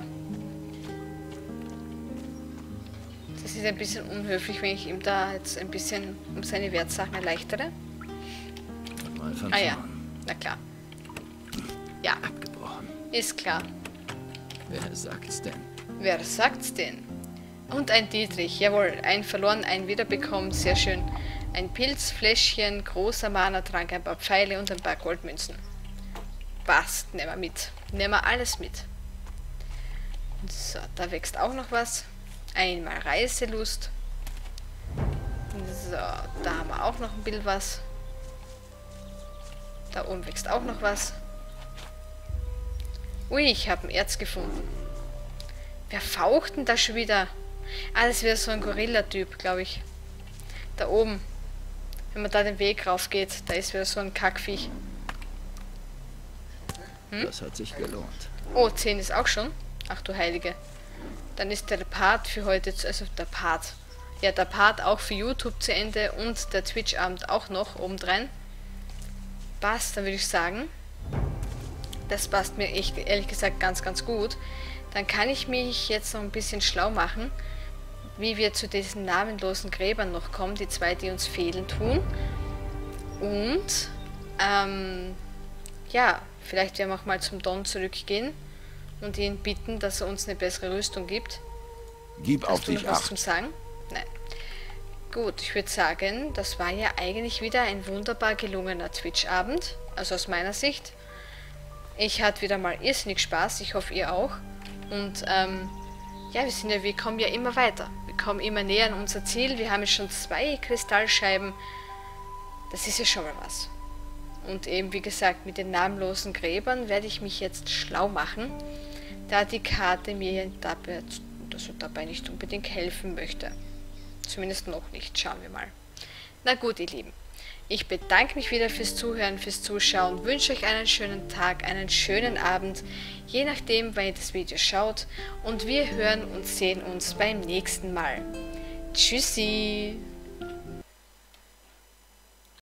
Das ist ein bisschen unhöflich, wenn ich ihm da jetzt ein bisschen um seine Wertsachen erleichtere. Mal von Ah ja, vorn. na klar. Ja, Abgebrochen. ist klar. Wer sagt's denn? Wer sagt's denn? Und ein Dietrich, jawohl, ein verloren, ein wiederbekommen, sehr schön. Ein Pilzfläschchen, großer Mana-Trank, ein paar Pfeile und ein paar Goldmünzen. Passt, nehmen wir mit. Nehmen wir alles mit. So, da wächst auch noch was. Einmal Reiselust. So, da haben wir auch noch ein bisschen was. Da oben wächst auch noch was. Ui, ich habe ein Erz gefunden. Wer faucht denn da schon wieder? Ah, das ist wieder so ein Gorilla-Typ, glaube ich. Da oben. Wenn man da den Weg rauf geht, da ist wieder so ein Kackviech. Hm? Das hat sich gelohnt. Oh, zehn ist auch schon. Ach du Heilige. Dann ist der Part für heute, zu, also der Part. Ja, der Part auch für YouTube zu Ende und der Twitch-Abend auch noch obendrein. Passt, dann würde ich sagen, das passt mir echt, ehrlich gesagt ganz, ganz gut. Dann kann ich mich jetzt noch ein bisschen schlau machen, wie wir zu diesen namenlosen Gräbern noch kommen, die zwei, die uns fehlen tun. Und, ähm, ja, vielleicht werden wir auch mal zum Don zurückgehen und ihn bitten, dass er uns eine bessere Rüstung gibt. Gib auf Hast du dich noch was acht. zum Sagen? Nein. Gut, ich würde sagen, das war ja eigentlich wieder ein wunderbar gelungener Twitch-Abend, also aus meiner Sicht. Ich hatte wieder mal irrsinnig Spaß, ich hoffe ihr auch. Und, ähm, ja, wir sind ja, wir kommen ja immer weiter. Wir kommen immer näher an unser Ziel. Wir haben jetzt schon zwei Kristallscheiben. Das ist ja schon mal was. Und eben, wie gesagt, mit den namenlosen Gräbern werde ich mich jetzt schlau machen, da die Karte mir dabei, also dabei nicht unbedingt helfen möchte. Zumindest noch nicht. Schauen wir mal. Na gut, ihr Lieben. Ich bedanke mich wieder fürs Zuhören, fürs Zuschauen, wünsche euch einen schönen Tag, einen schönen Abend, je nachdem, wann ihr das Video schaut. Und wir hören und sehen uns beim nächsten Mal. Tschüssi!